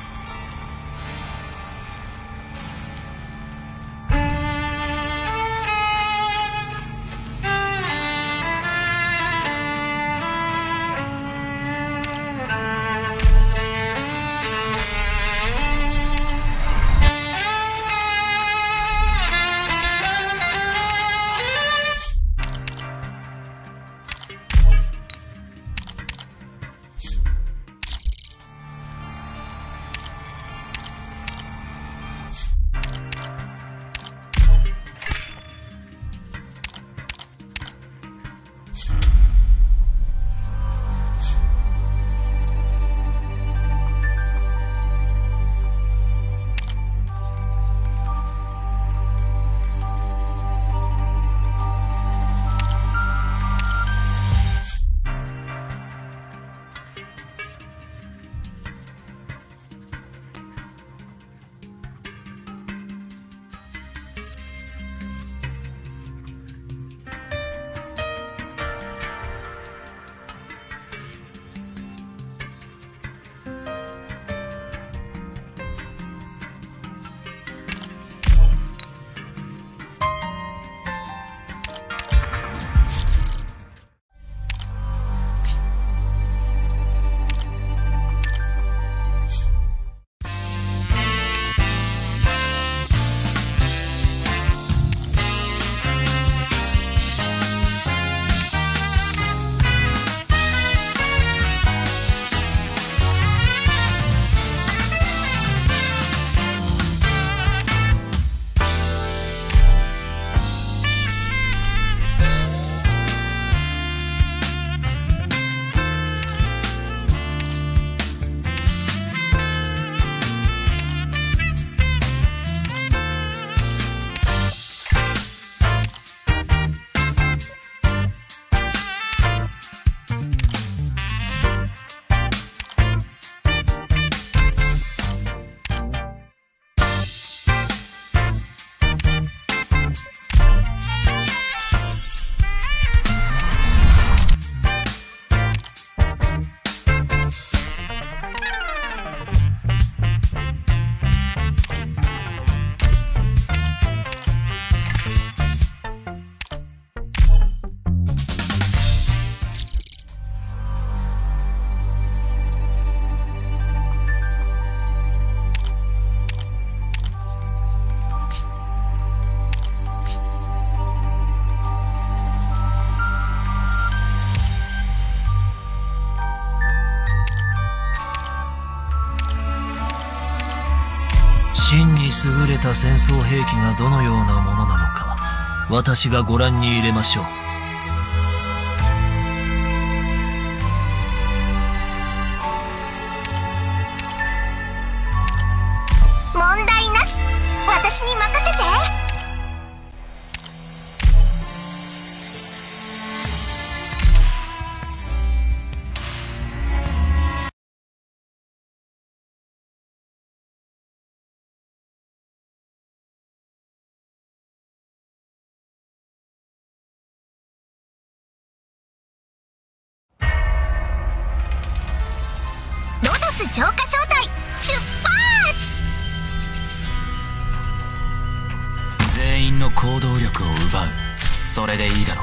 真に優れた戦争兵器がどのようなものなのか、私がご覧に入れましょう。 問題なし。私に任せて。ロドス浄化小隊出発。 全員の行動力を奪う。それでいいだろう。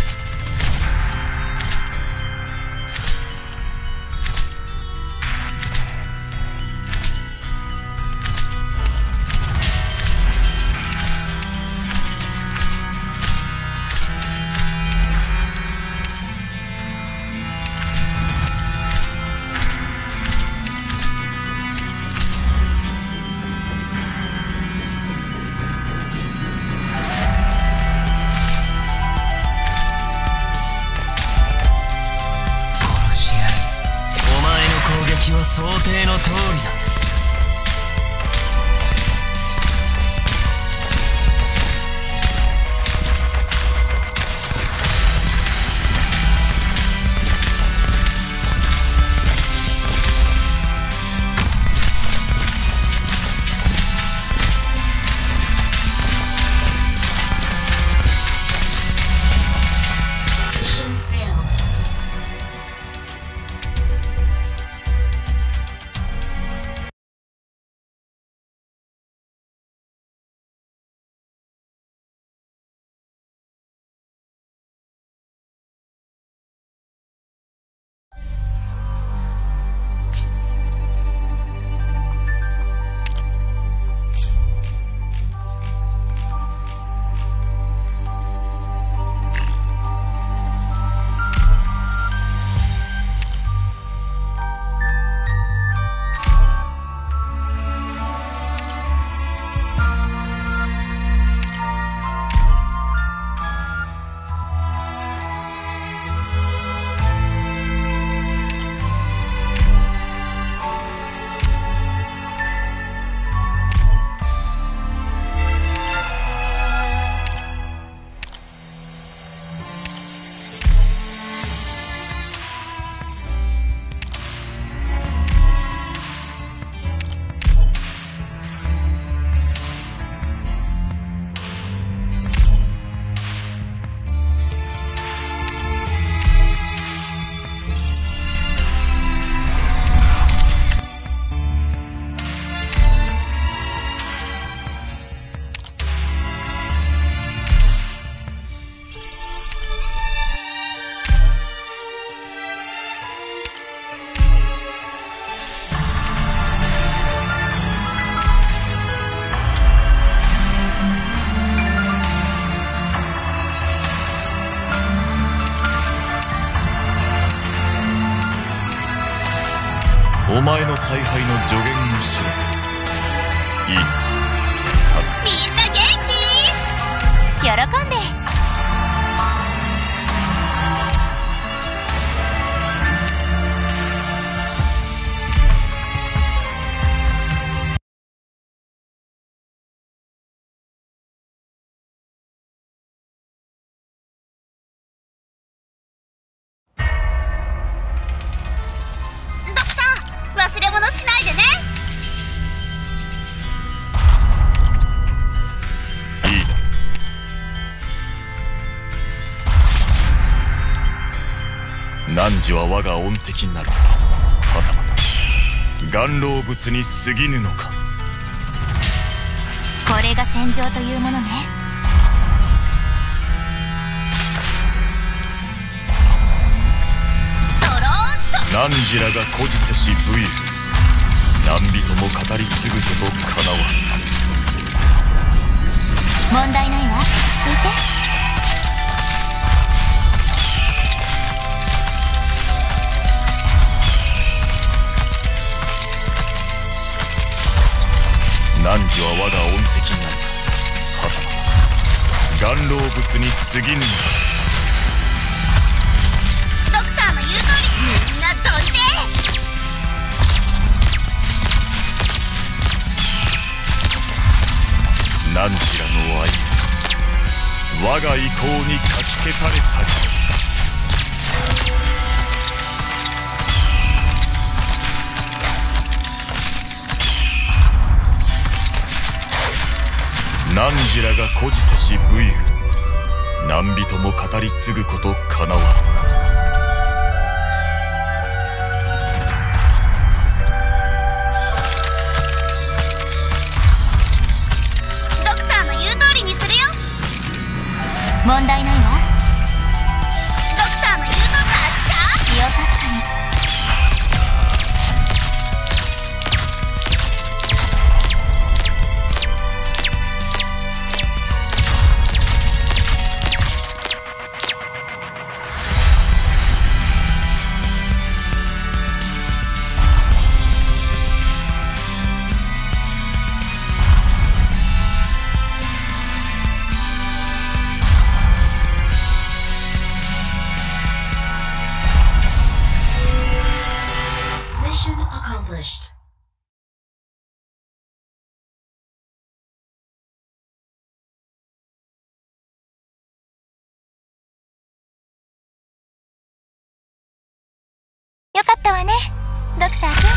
想定の通りだ。 お前の采配の助言をしろ。いいか。 みんな元気？喜んで。忘れ物しないでね。 いいだ。汝は我が恩敵なるか、はたまた顔老物に過ぎぬのか。 これが戦場というものね。 汝らが孤児せし武勇、何人も語り継ぐことかなわん。 問題ないわ。落ち着いて。 汝汝は我が恩敵になり、はたまた顔老物に過ぎぬのだ。 ドクターの言う通りみんなどいて。 汝らの愛が我が意向にかき消されたり。汝らが孤児せし武勇、何人も語り継ぐことかなわん。 問題ないわ。ドクターの言うと発射。いや確かに。 Accomplished. よかったわね、ドクター君。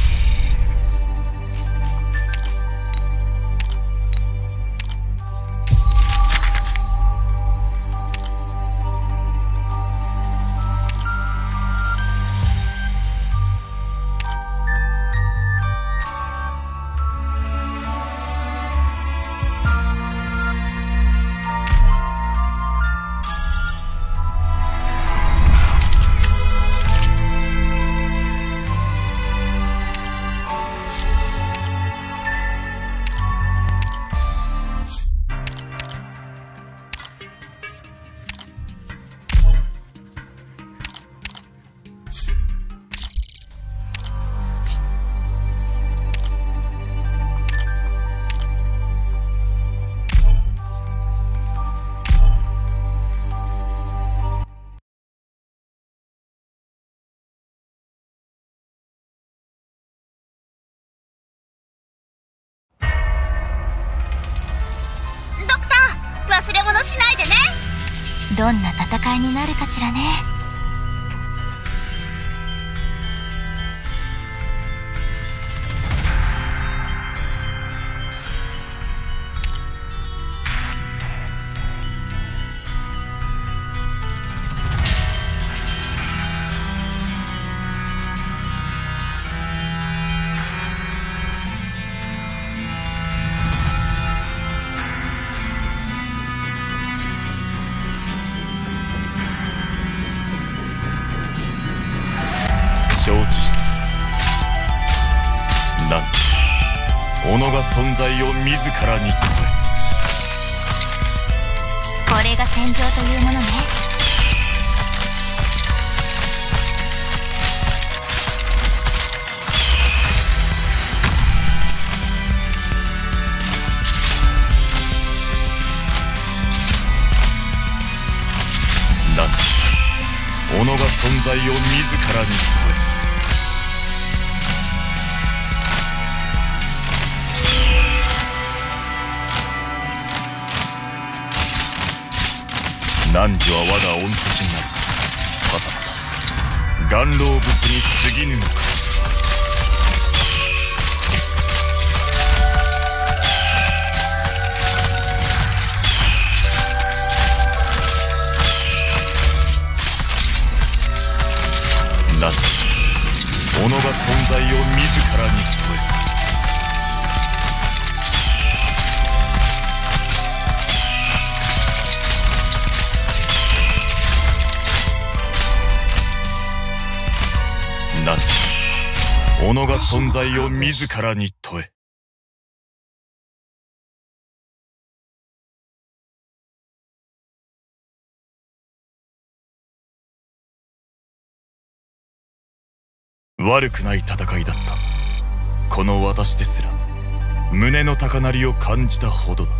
忘れ物しないでね。どんな戦いになるかしらね。 承知した。なんと己が存在を自らに問え。 これが戦場というものね。 なんと己が存在を自らに問え。汝は我が恩敵になる。はたまた顔老物に過ぎぬのか。なんと己が存在を自らに問え。なんと己が存在を自らに問え。悪くない戦いだった。この私ですら胸の高鳴りを感じたほどだ。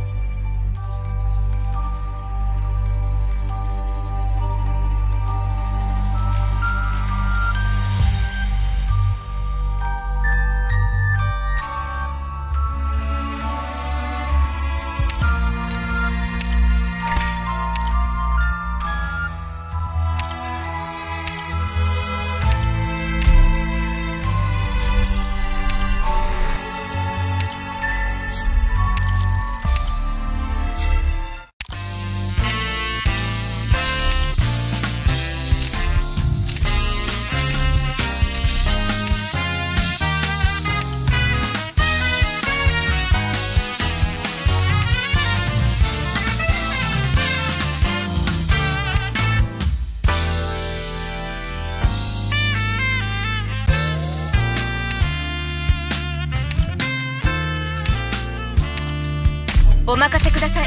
お任せください。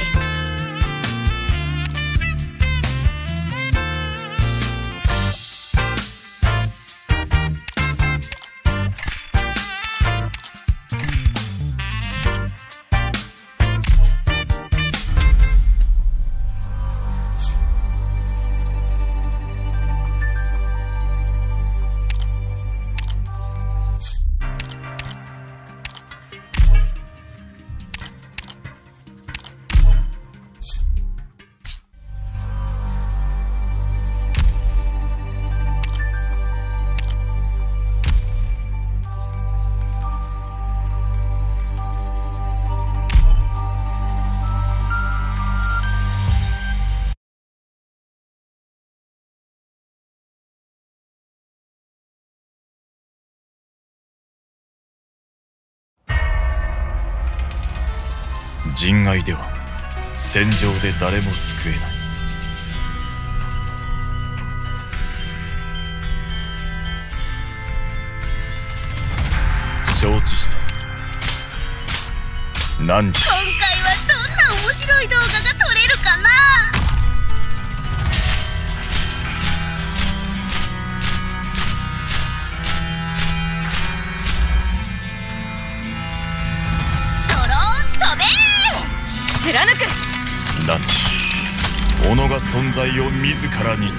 人外では戦場で誰も救えない。承知した。何時。 今回はどんな面白い動画が撮れるかな。貫く。 何時。己が存在を自らに。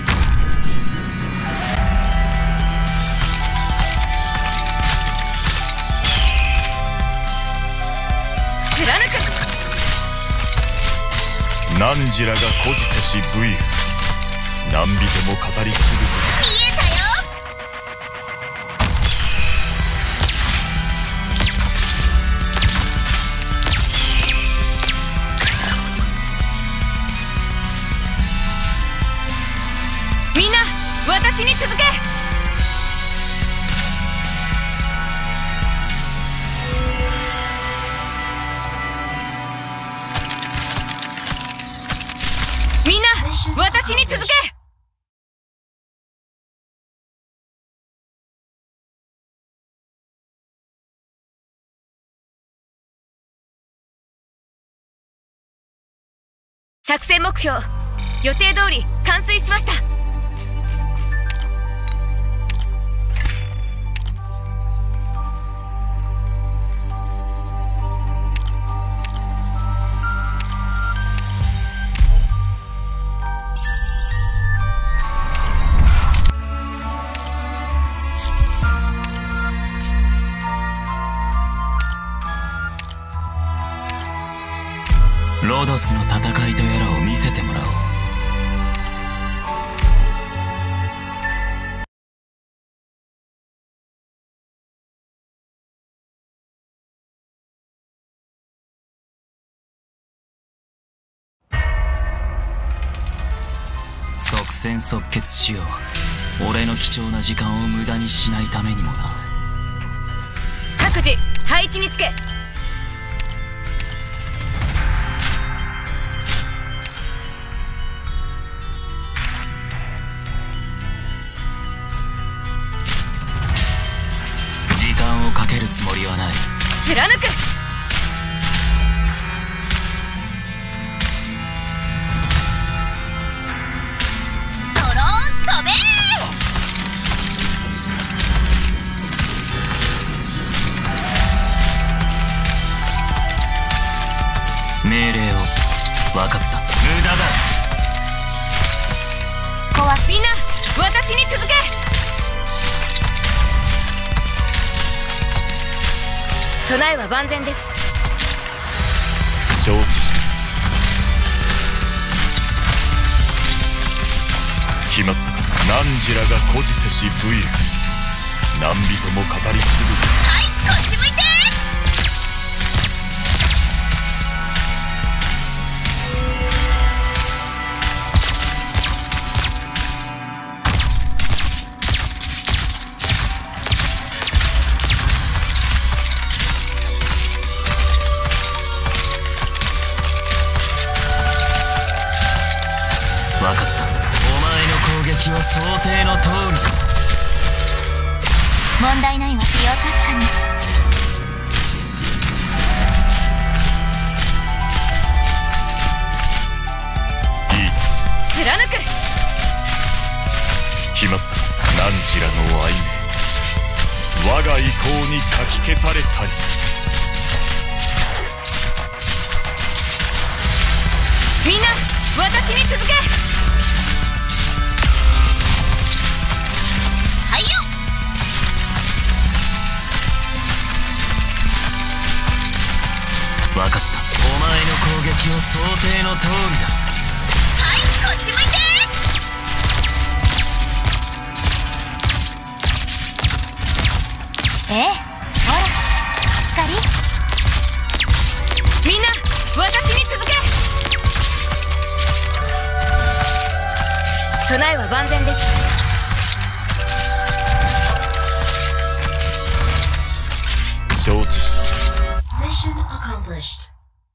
貫く。 汝らが孤児せし武勇、何人も語り継ぐ。 見えたよ。みんな私に続け。みんな私に続け。作戦目標予定通り完遂しました。 ロドスの戦いとやらを見せてもらおう。即戦即決しよう。俺の貴重な時間を無駄にしないためにもな。 各自配置につけ。 時間をかけるつもりはない。 貫く。ドローン飛べー。 命令を。分かった。無駄だ。 怖い。みんな私に続け。備えは万全です。 承知した。決まったか。汝らが孤児せし武勇、何人も語り継ぐ。 はい、こっち向いて。 分かった。お前の攻撃は想定の通りだ。 問題ないわよ、確かに。 いい。 貫く。 決まった。汝らの愛名、我が意向にかき消されたり。 みんな私に続け。はいよ。 分かった。お前の攻撃は想定の通りだ。 はい、こっち向いて。 ええ、ほら、しっかり。 みんな私に続け。備えは万全です。 承知した。 Mission accomplished.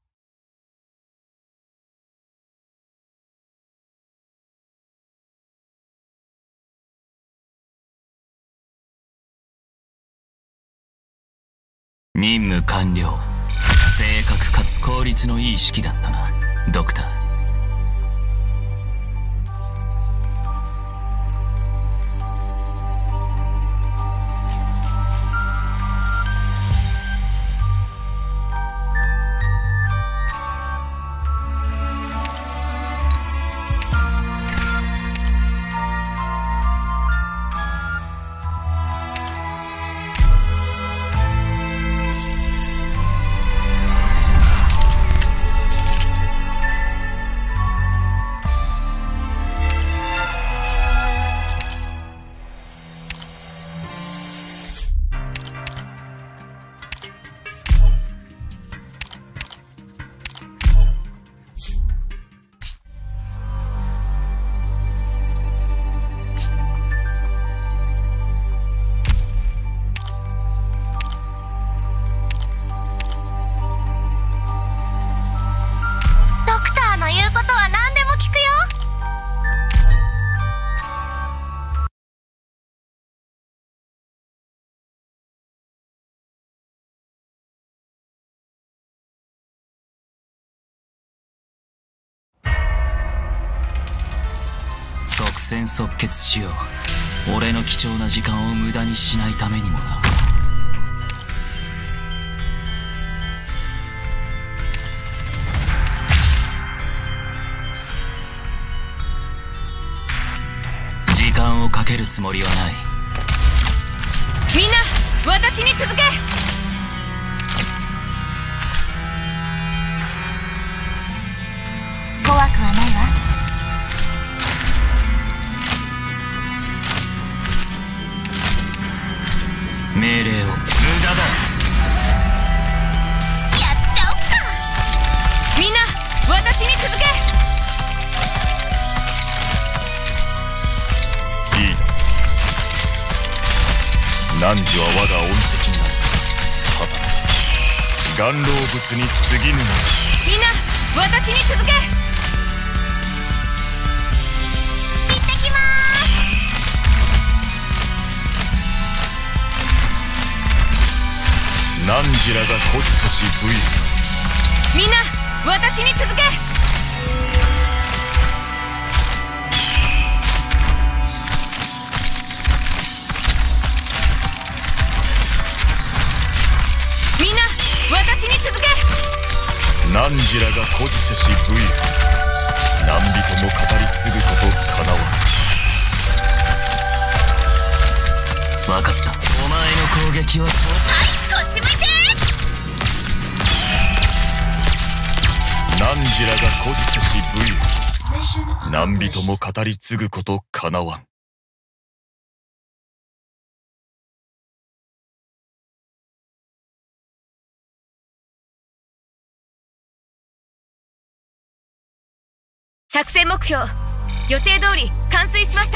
任務完了。正確かつ効率のいい指揮だったな、ドクター。即戦即決しよう。俺の貴重な時間を無駄にしないためにもな。時間をかけるつもりはない。 みんな私に続け。 怖くはないわ。 命令を。無駄だ。 やっちゃおっか。みんな私に続け。 いい。汝は我が恩石になる。ただ岩老物に過ぎぬの。 みんな私に続け。 行ってきまー汝らが孤児とし武勇。 みんな私に続け。みんな私に続け。 汝汝らが孤児せし武勇、何人も語り継ぐことかなわん。わかった。お前の攻撃はそう。 はい、こっち向いて。 汝らが孤児せし武勇、 Mission 何 accomplished. 人も語り継ぐことかなわん。 作戦目標予定通り完遂しました。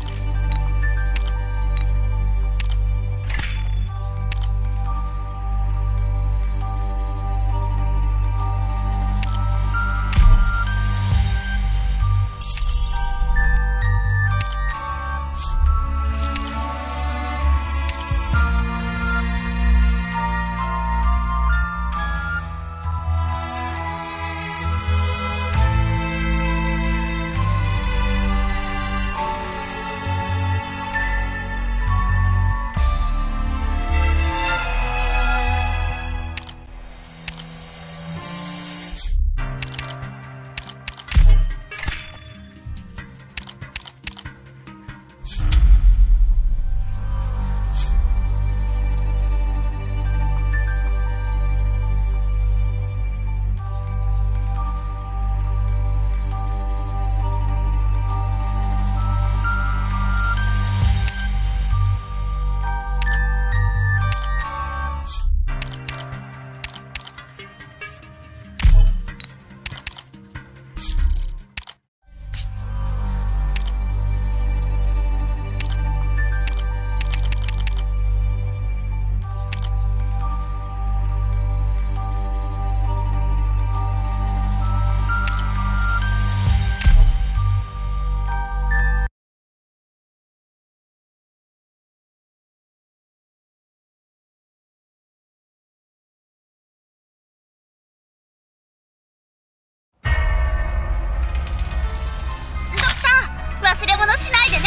忘れ物しないでね。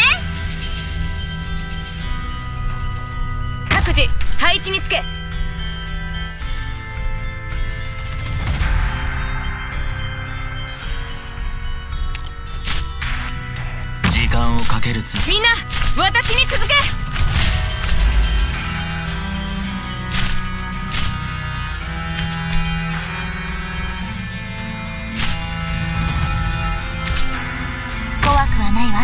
各自配置につけ。 時間をかけるつもり。 みんな私に続け。 怖くはないわ。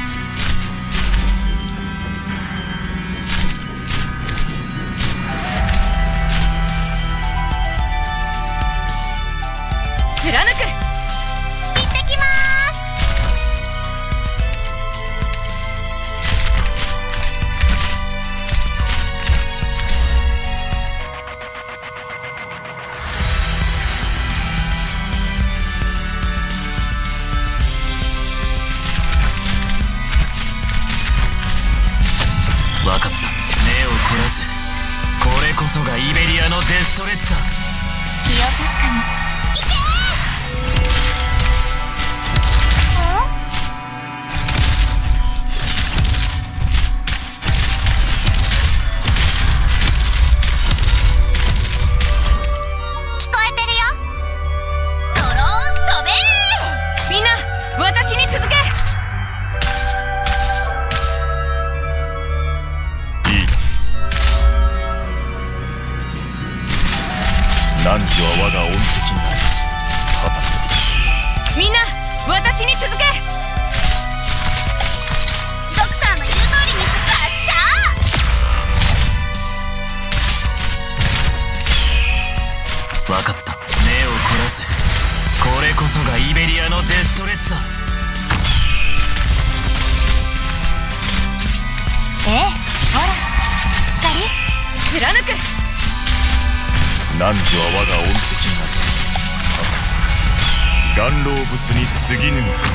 貫く。 行ってきまーす。 わかった。目を凝らせ。これこそがイベリアのデストレッツァ。 気を確かに。いけー。聞こえてるよ。ドローン飛べー。 みんな私に続け。 汝は我が恩敵になる。果たしてみんな私に続け。 ドクターの言う通りにすっからっしゃー。 わかった。目を凝らせ。これこそがイベリアのデストレッツァ。 ええ、ほらしっかり貫く。 汝は我が恩敵になる。顔老物に過ぎぬのか。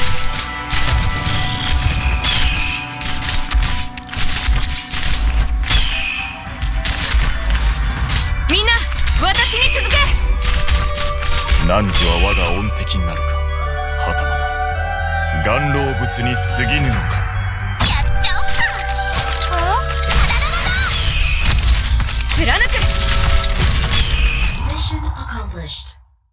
みんな私に続け。 汝は我が恩敵になるか。はたまた顔老物に過ぎぬのか。 やっちゃおっか。おあらららら。 貫く。 Mission accomplished.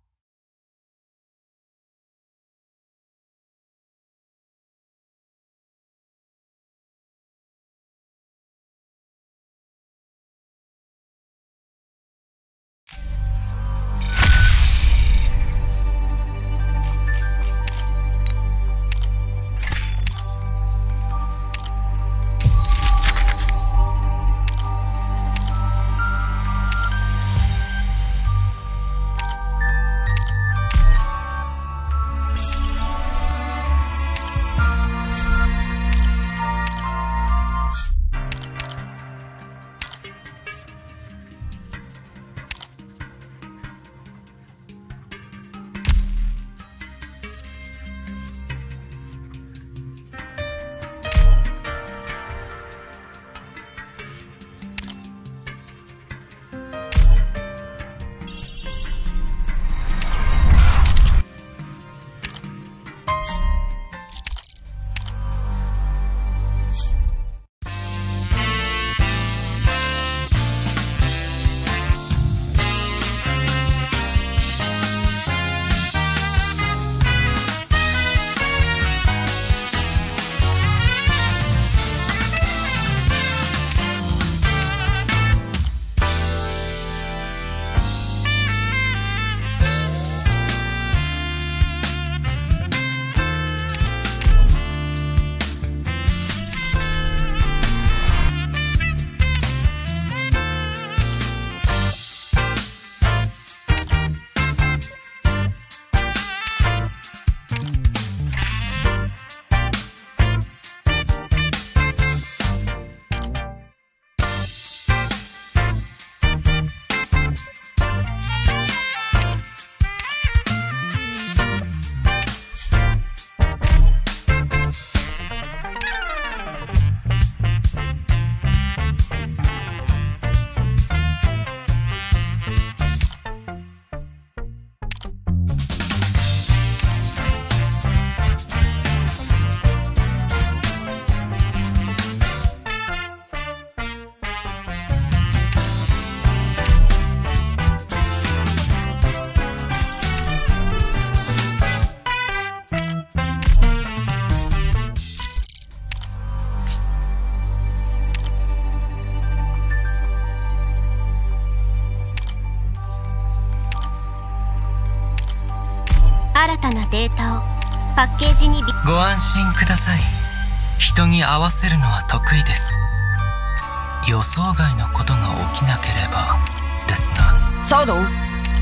新たなデータをパッケージに。 ご安心ください。人に合わせるのは得意です。予想外のことが起きなければですが。 サドン。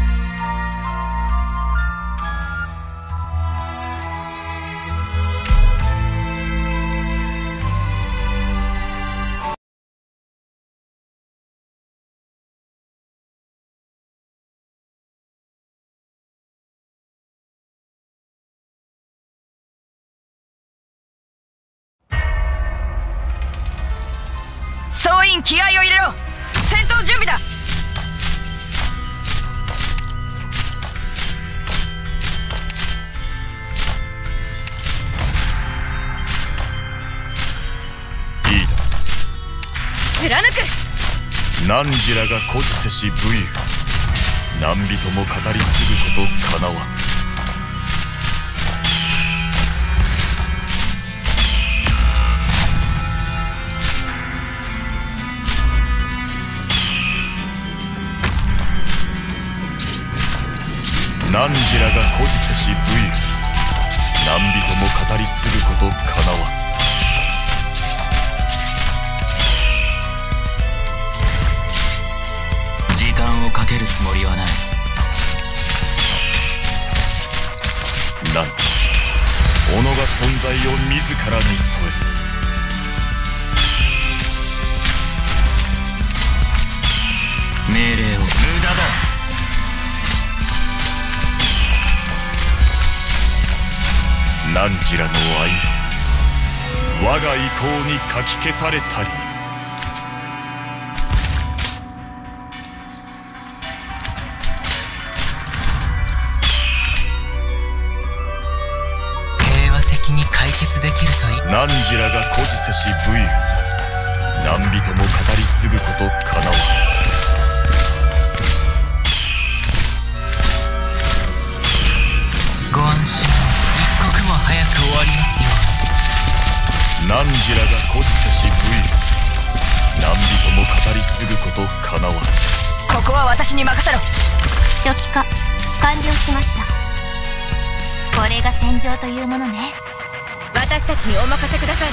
総員気合を入れろ。戦闘準備だ。 いいだ。 貫く。 汝らが孤児せし武勇、何人も語り継ぐことかなわん。汝らが孤児せし武勇、何人も語り継ぐことかなわん。 時間をかけるつもりはない。 なん己が存在を自らに問え。命令を。無駄だ。 汝らの愛が我が意向にかき消されたり。 平和的に解決できるといい。 汝らが孤児せし武勇、何人も語り継ぐことかなわん。 ご安心。一刻も早く終わりますよ。 汝らが孤児せし武勇、何人も語り継ぐことかなわん。 ここは私に任せろ。 初期化完了しました。これが戦場というものね。 私たちにお任せください。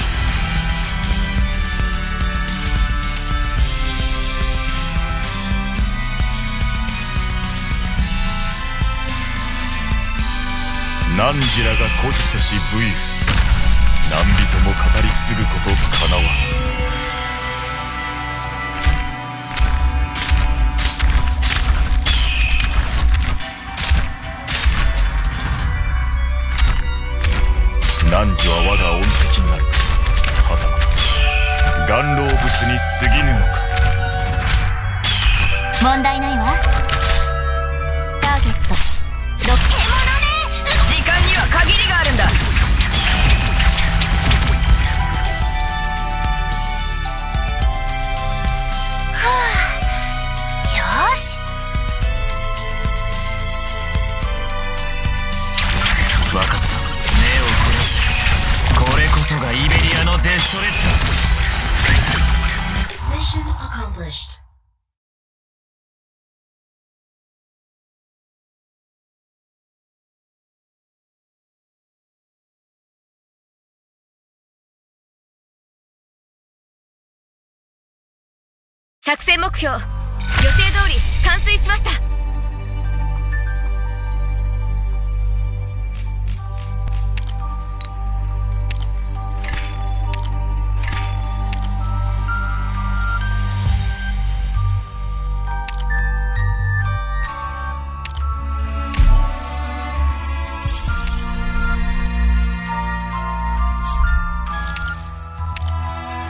汝らが孤児せし武勇、何人も語り継ぐことかなわん。汝は我が恩敵になるか、はたまた顔老物に過ぎぬのか。 問題ないわ。ターゲットロック。 時間には限りがあるんだ。 よし。 分かった。目を凝らせ。これこそがイベリアのデストレッザー。 Mission accomplished. 作戦目標予定通り完遂しました。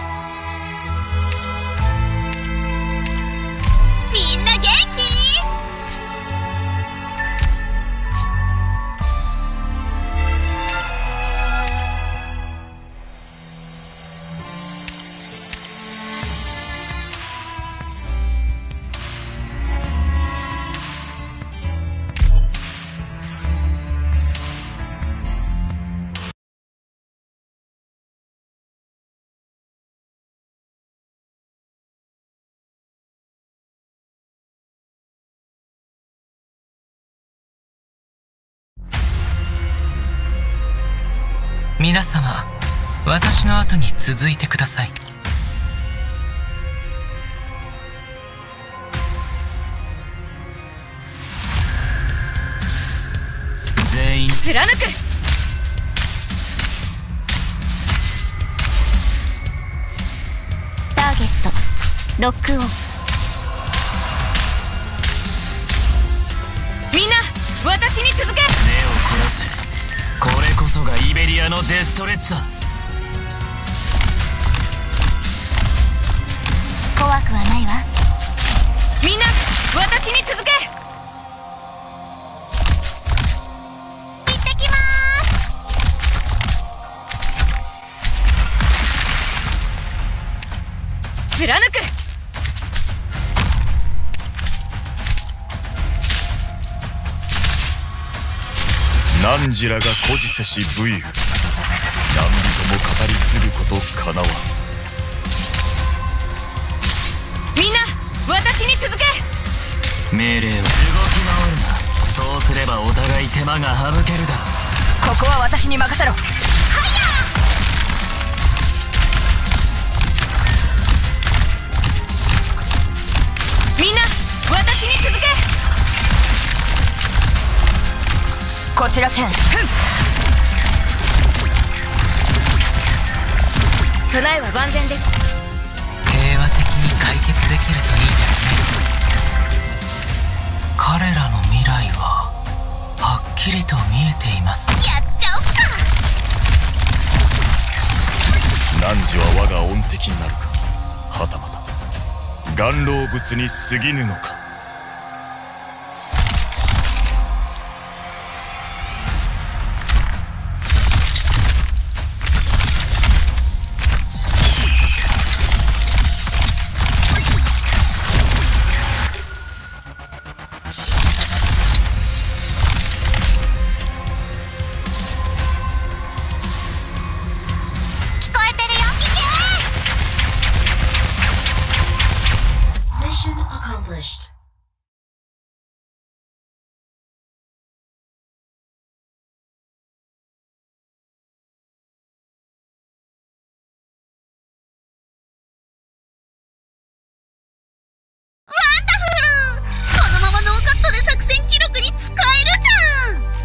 みんな元気？ 皆様、私の後に続いてください。 全員貫く。 ターゲットロックオン。 みんな私に続け。 目を凝らせ。これこそがイベリアのデストレッツァ。 怖くはないわ。 みんな私に続け。 行ってきまーす。 貫く。 汝らが孤児せし武勇、何人も語り継ぐことかなわん。 みんな私に続け。 命令を動き回るな。そうすればお互い手間が省けるだろう。 ここは私に任せろ。みんな私に続け。こちらチェン。備えは万全です。 平和的に解決できるといいですね。彼らの未来ははっきりと見えています。 やっちゃおっか。 汝は我が恩敵になるか、はたまた顔老物に過ぎぬのか。 Mission accomplished. ワンダフル。このままノーカットで作戦記録に使えるじゃん。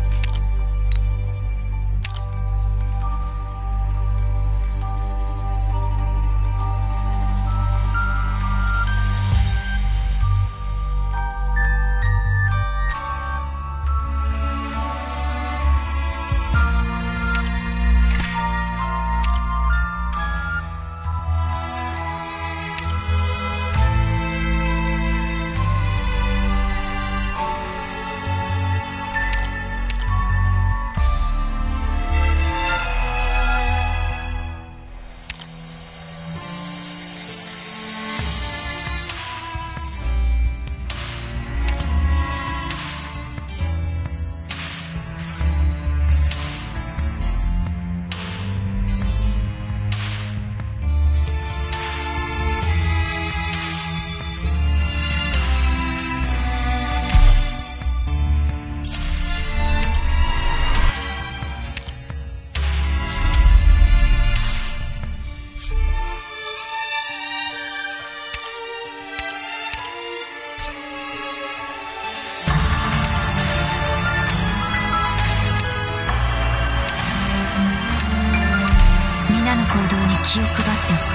気を配っておく。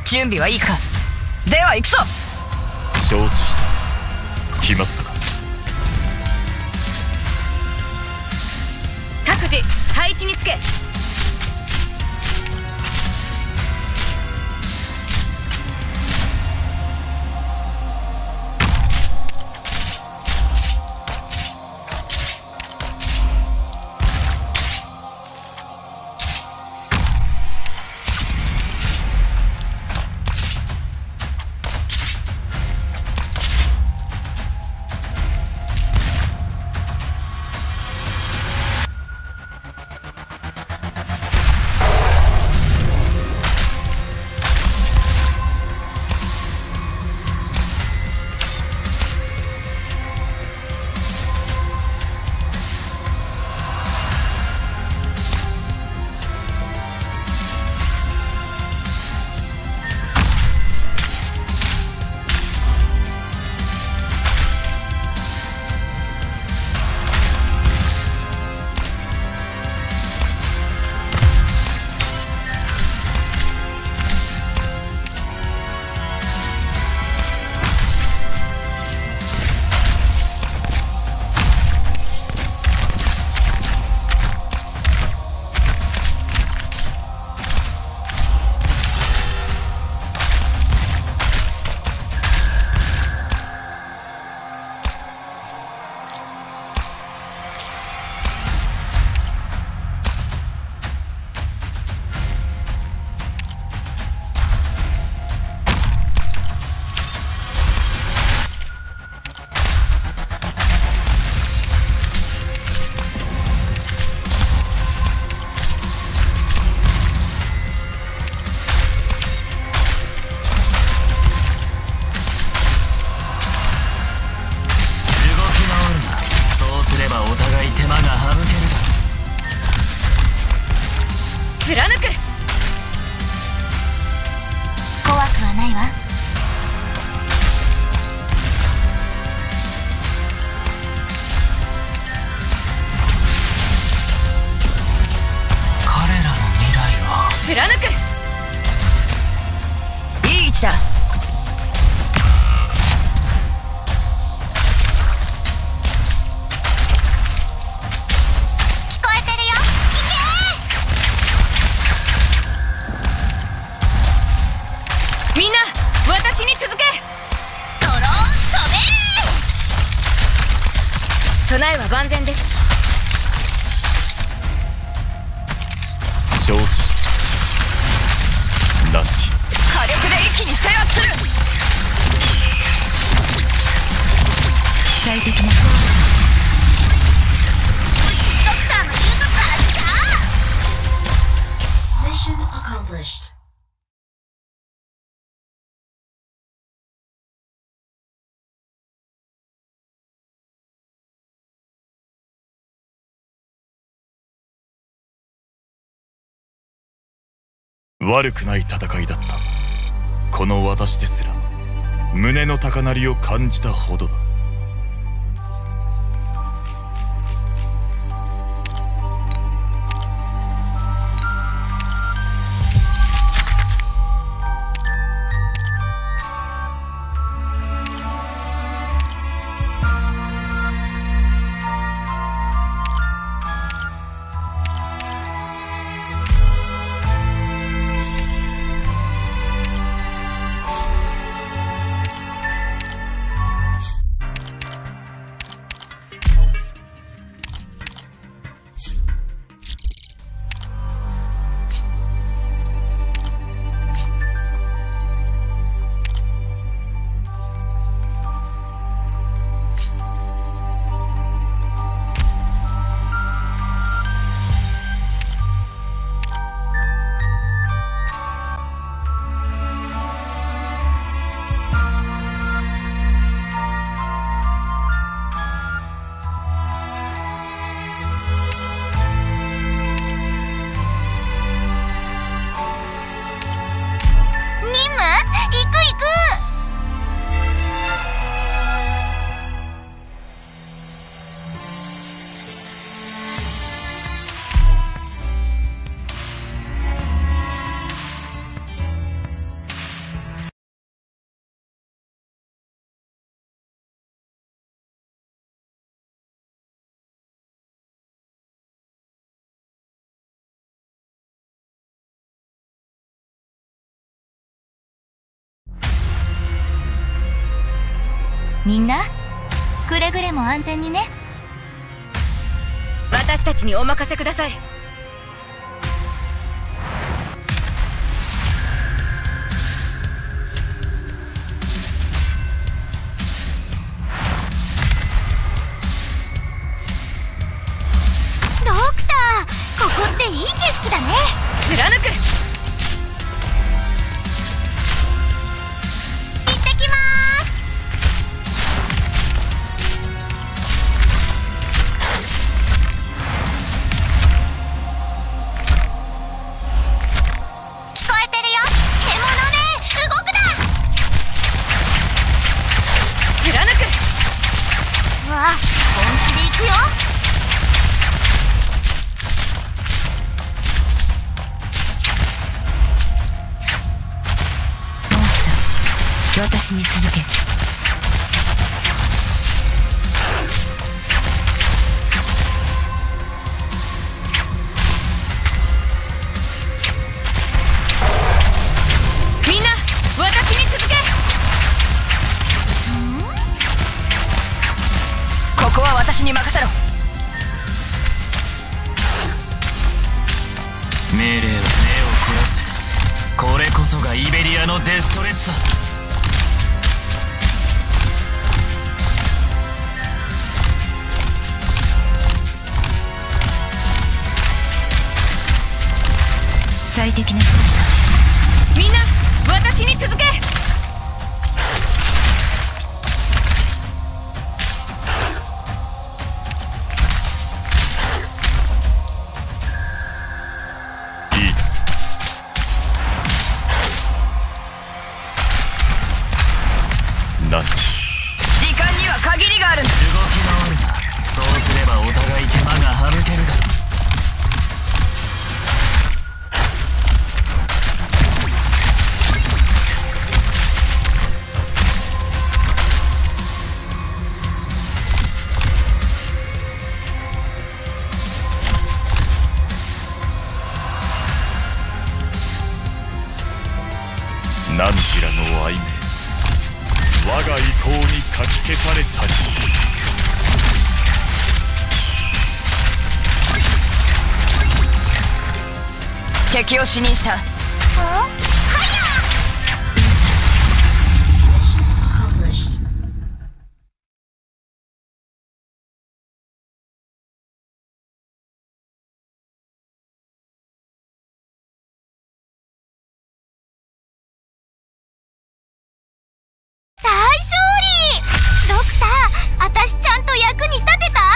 準備はいいか。では行くぞ。 承知した。決まったか。 各自配置につけ。備えは万全です。 承知した。ランチ火力で一気に制圧する。最適なコース。 ドクターの言うことはシャー。 Mission accomplished. 悪くない戦いだった。この私ですら胸の高鳴りを感じたほどだ。 みんなくれぐれも安全にね。 私たちにお任せください。 ドクター、ここっていい景色だね。 貫く。 行ってきまーす。聞こえてるよ。獣め、動くな。 貫く。 うわ、本気で行くよ。 私に続け。みんな私に続け。ここは私に任せろ。 命令は目を凝らせ。これこそがイベリアのデストレッツァ。 最適なコースだ。みんな私に続け。 いい。ナッチ。 時間には限りがあるんだ。 動き回るな。そうすればお互い手間が省けるだろう。 何時らの愛名、我が意向にかき消されたり。 敵を死認した。 ドクター、私ちゃんと役に立てた？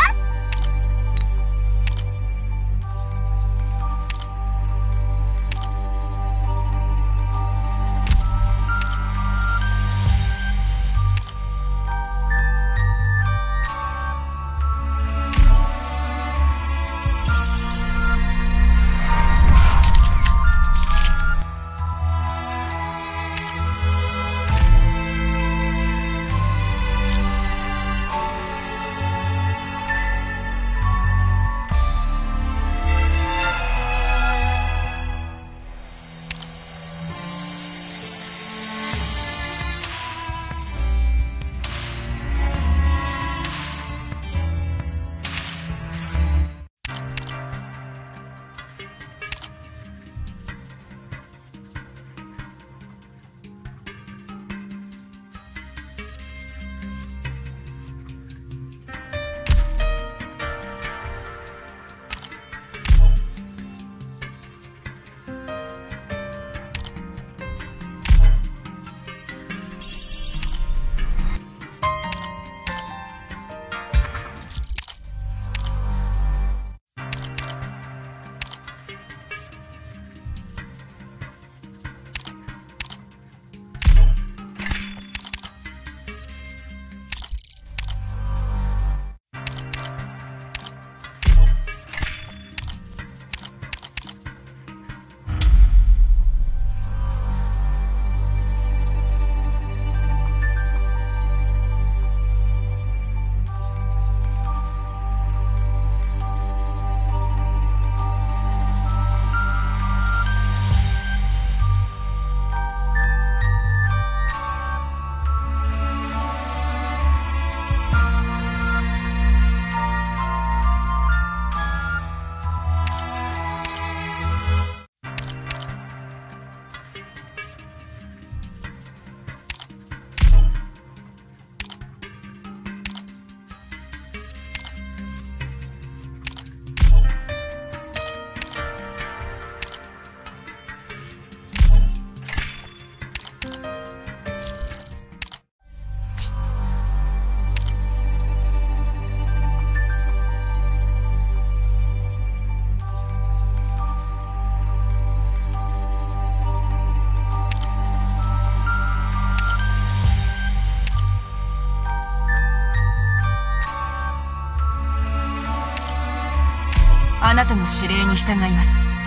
あなたの指令に従います。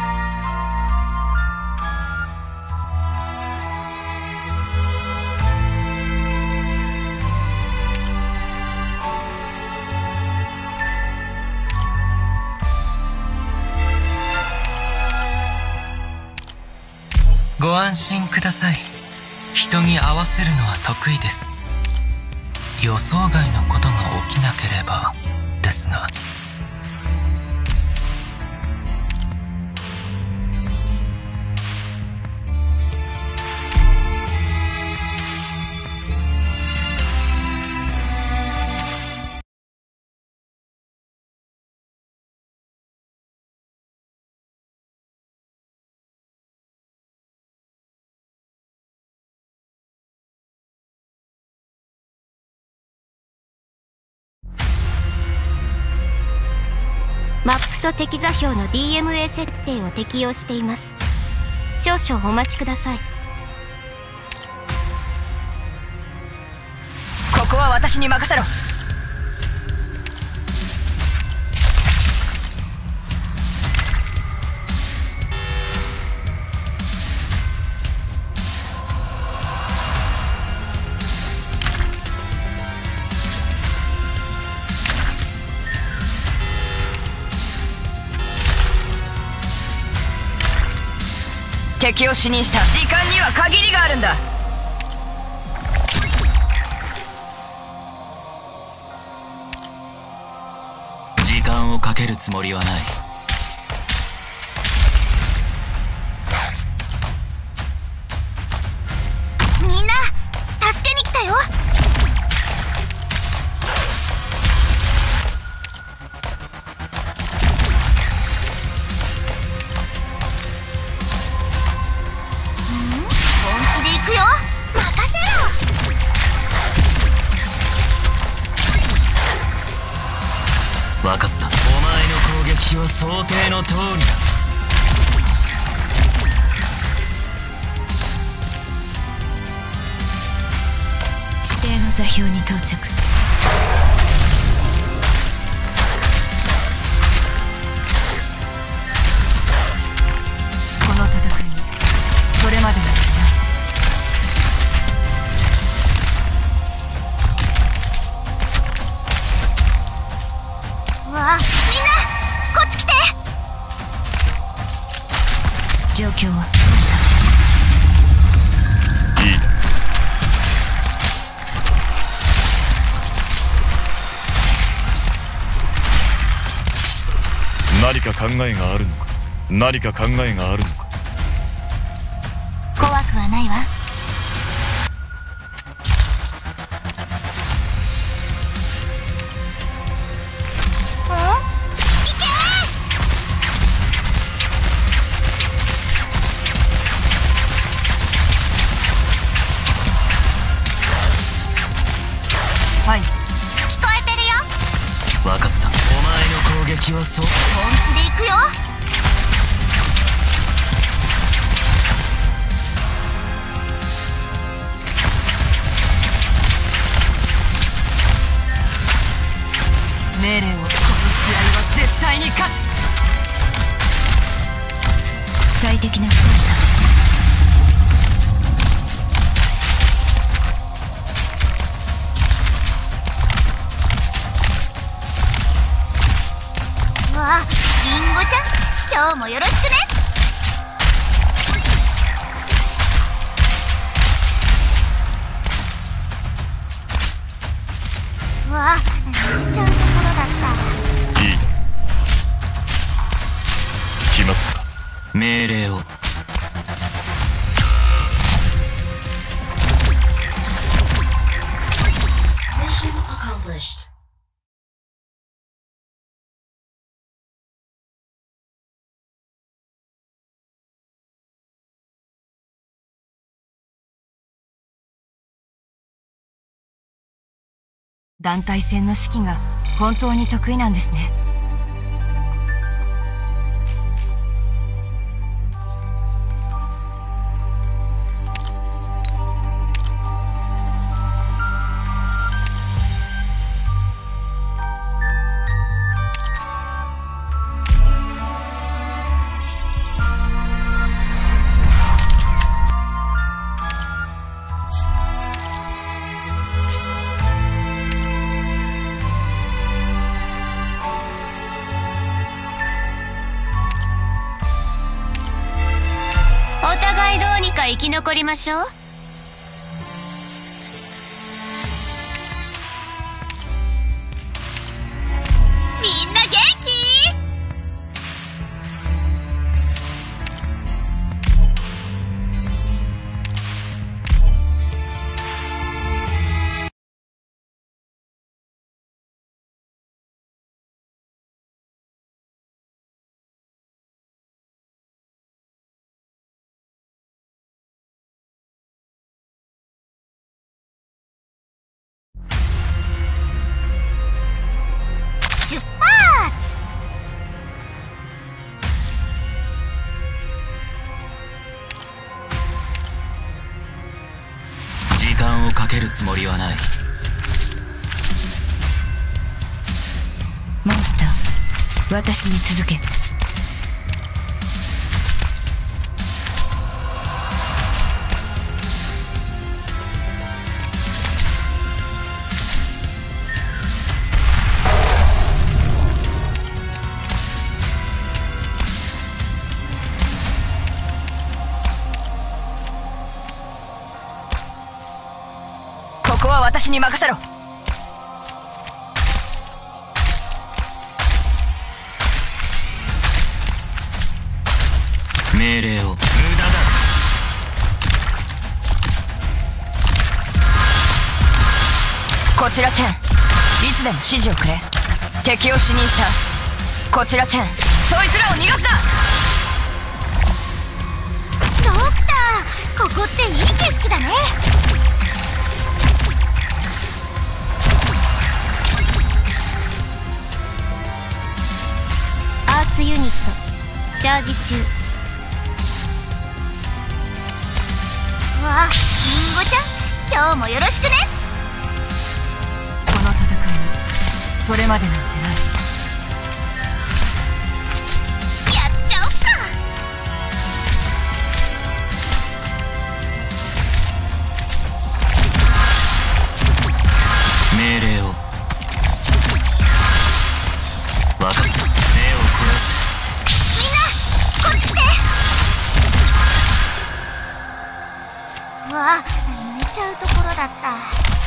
ご安心ください。人に合わせるのは得意です。予想外のことが起きなければですが。 マップと敵座標の ディーエムエー 設定を適用しています。少々お待ちください。 ここは私に任せろ。敵を視認した。時間には限りがあるんだ。 時間をかけるつもりはない。 みんな助けに来たよ。 分かった。お前の攻撃は想定の通りだ。 指定の座標に到着。 この戦いそれまでのわあ、みんなこっち来て。 状況はどうした？ いいだ。何か考えがあるのか。何か考えがあるのか。 怖くはないわ。 はい、 聞こえてるよ。 分かった。お前の攻撃はそう。 本気で行くよ。 命令を。この試合は絶対に勝つ。 最適なコースだ。 わあ、リンゴちゃん、今日もよろしくね。わあ、なんちゃうところだった。 いいだ。決まった。 命令を。 Mission accomplished. 団体戦の指揮が本当に得意なんですね。 は生き残りましょう。みんな元気？ 時間をかけるつもりはない。 モンスター、私に続け。ここは私に任せろ。 命令を。無駄だ。 こちらチェン、いつでも指示をくれ。敵を死認した。こちらチェン、そいつらを逃がすな。 ドクター、ここっていい景色だね。 アーツユニットチャージ中。 わあ、リンゴちゃん、今日もよろしくね。 この戦いにそれまでなんてない。 やっちゃおっか。 命令を。分かった。目を凝らせ。 みんなこっち来て。うわあ、抜いちゃうところだった。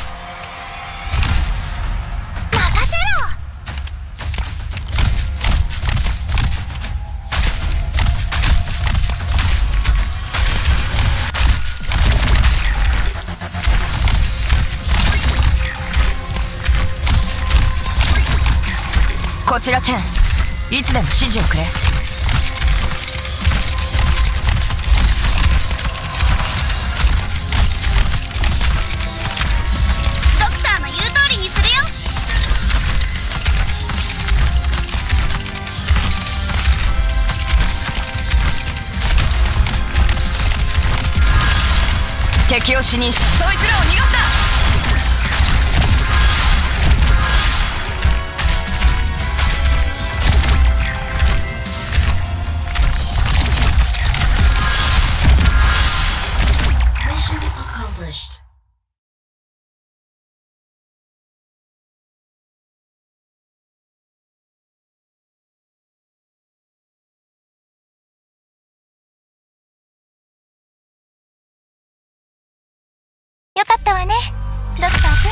任せろ。 こちらチェン、いつでも指示をくれ。 ドクターの言う通りにするよ。 敵を死認した。そいつらを逃がすな。 Mission accomplished. よかったわね、ドクター君。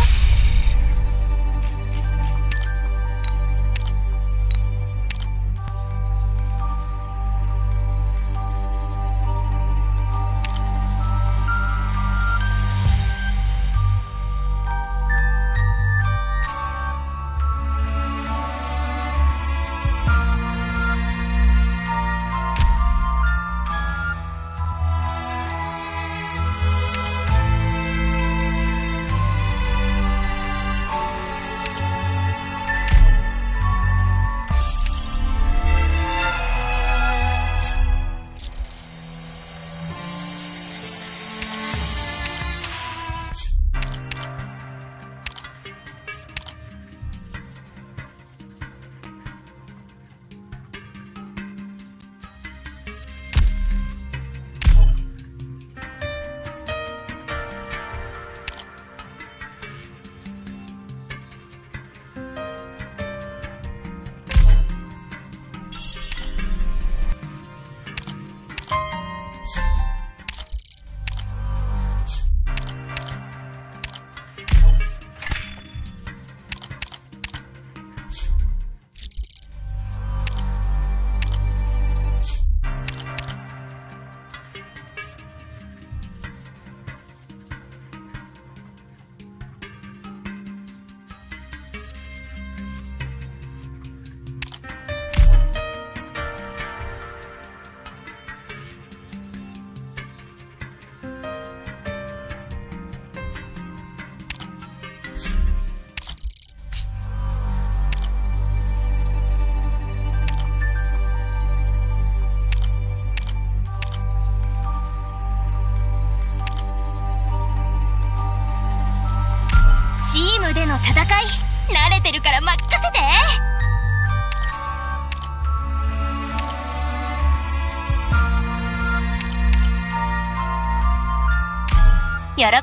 喜んで。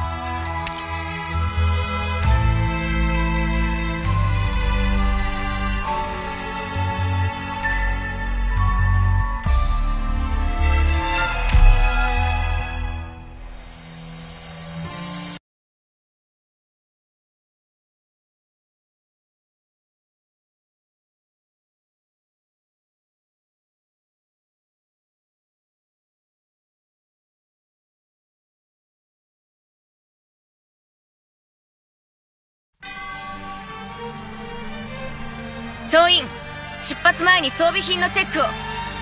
総員、出発前に装備品のチェックを。ド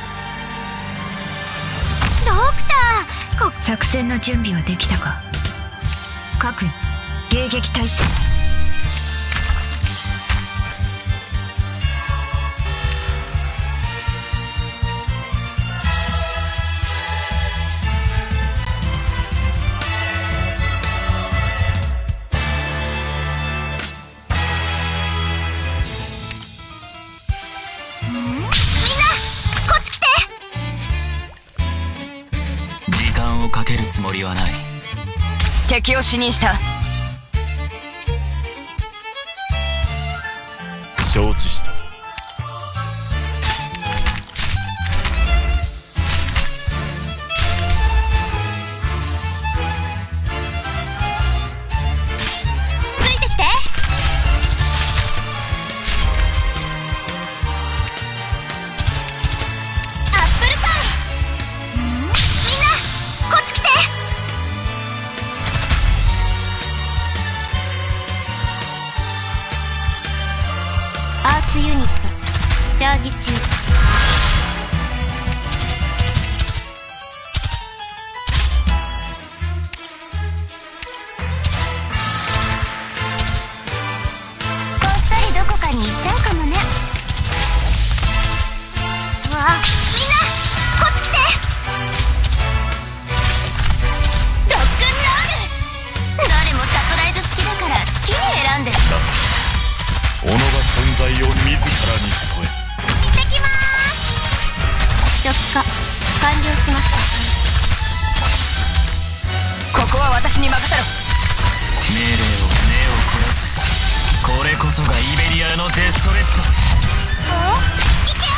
クター、こ作戦の準備はできたか。各迎撃態勢。 かけるつもりはない。 敵を視認した。 承知した。 ついてきて。アップルパイ。みんなこっち来て。 アーツユニットチャージ中。こっそりどこかに行っちゃうかもね。わあ、みんなこっち来て。ロックンロール。どれもサプライズ付きだから好きに選んで。 己が存在を自らに問え。 行ってきまーす。初期化完了しました。 ここは私に任せろ。 命令を目を凝らせ。これこそがイベリアのデストレッツォ。 お、行け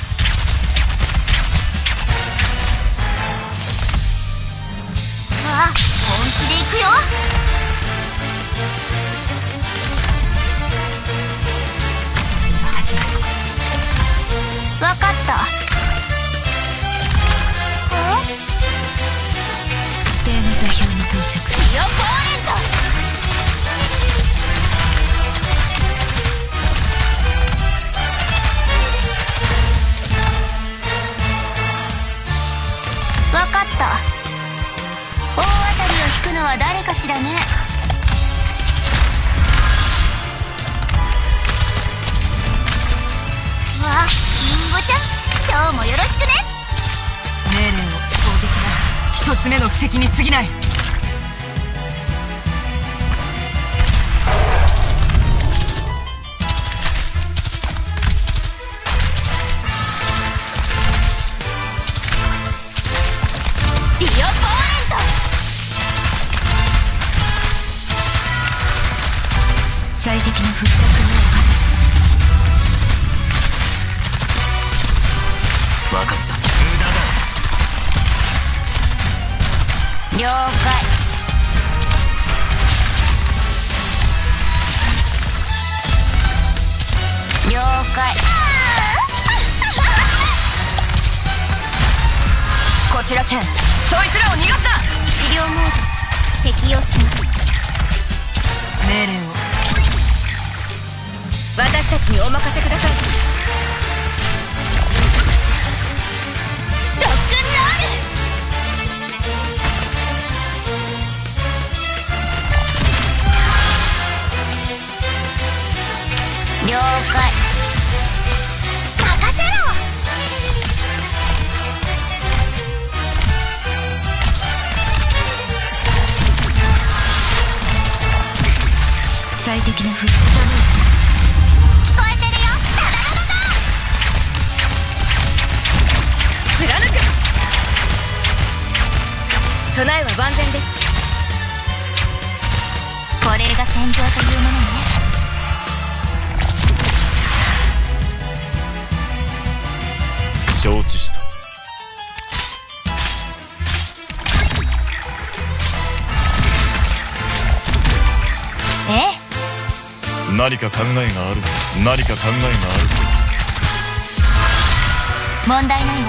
ー。わあ、本気で行くよ。わかった。 指定の座標に到着。 ディオポーレント。わかった。大当たりを引くのは誰かしらね。わあ、リンゴちゃん、今日もよろしくね。 命令を攻撃は一つ目の布石に過ぎない。 ディオポーレント。 最適な不時着目を果たす。 分かった。無駄だ。 了解。了解。 こちらチェン、そいつらを逃がすな。 治療モード適用します。 命令を。 私たちにお任せください。 ロックンロール。了解。任せろ。 最適な不時着。 聞こえてるよ。タラララだ。 貫く。備えは万全です。 これが戦場というものね。 承知した。 ええ、 何か考えがある。何か考えがある。 問題ないわ。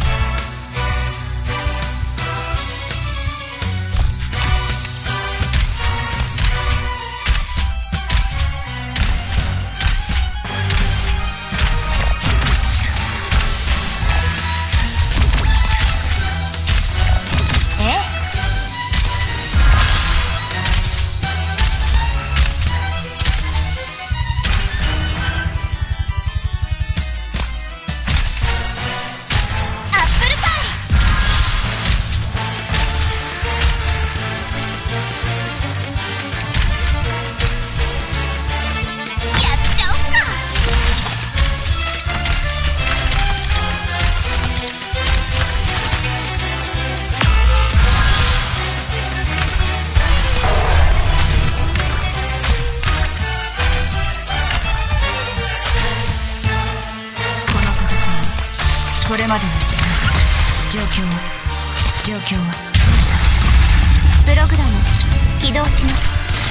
これまでの状況は状況はプログラム起動します。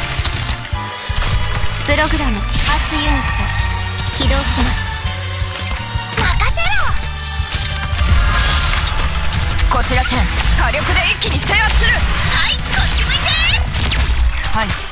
プログラム発ユニット起動します。任せろ。 こちらチェン、火力で一気に制圧する。 はい、こっち向いて。 はい。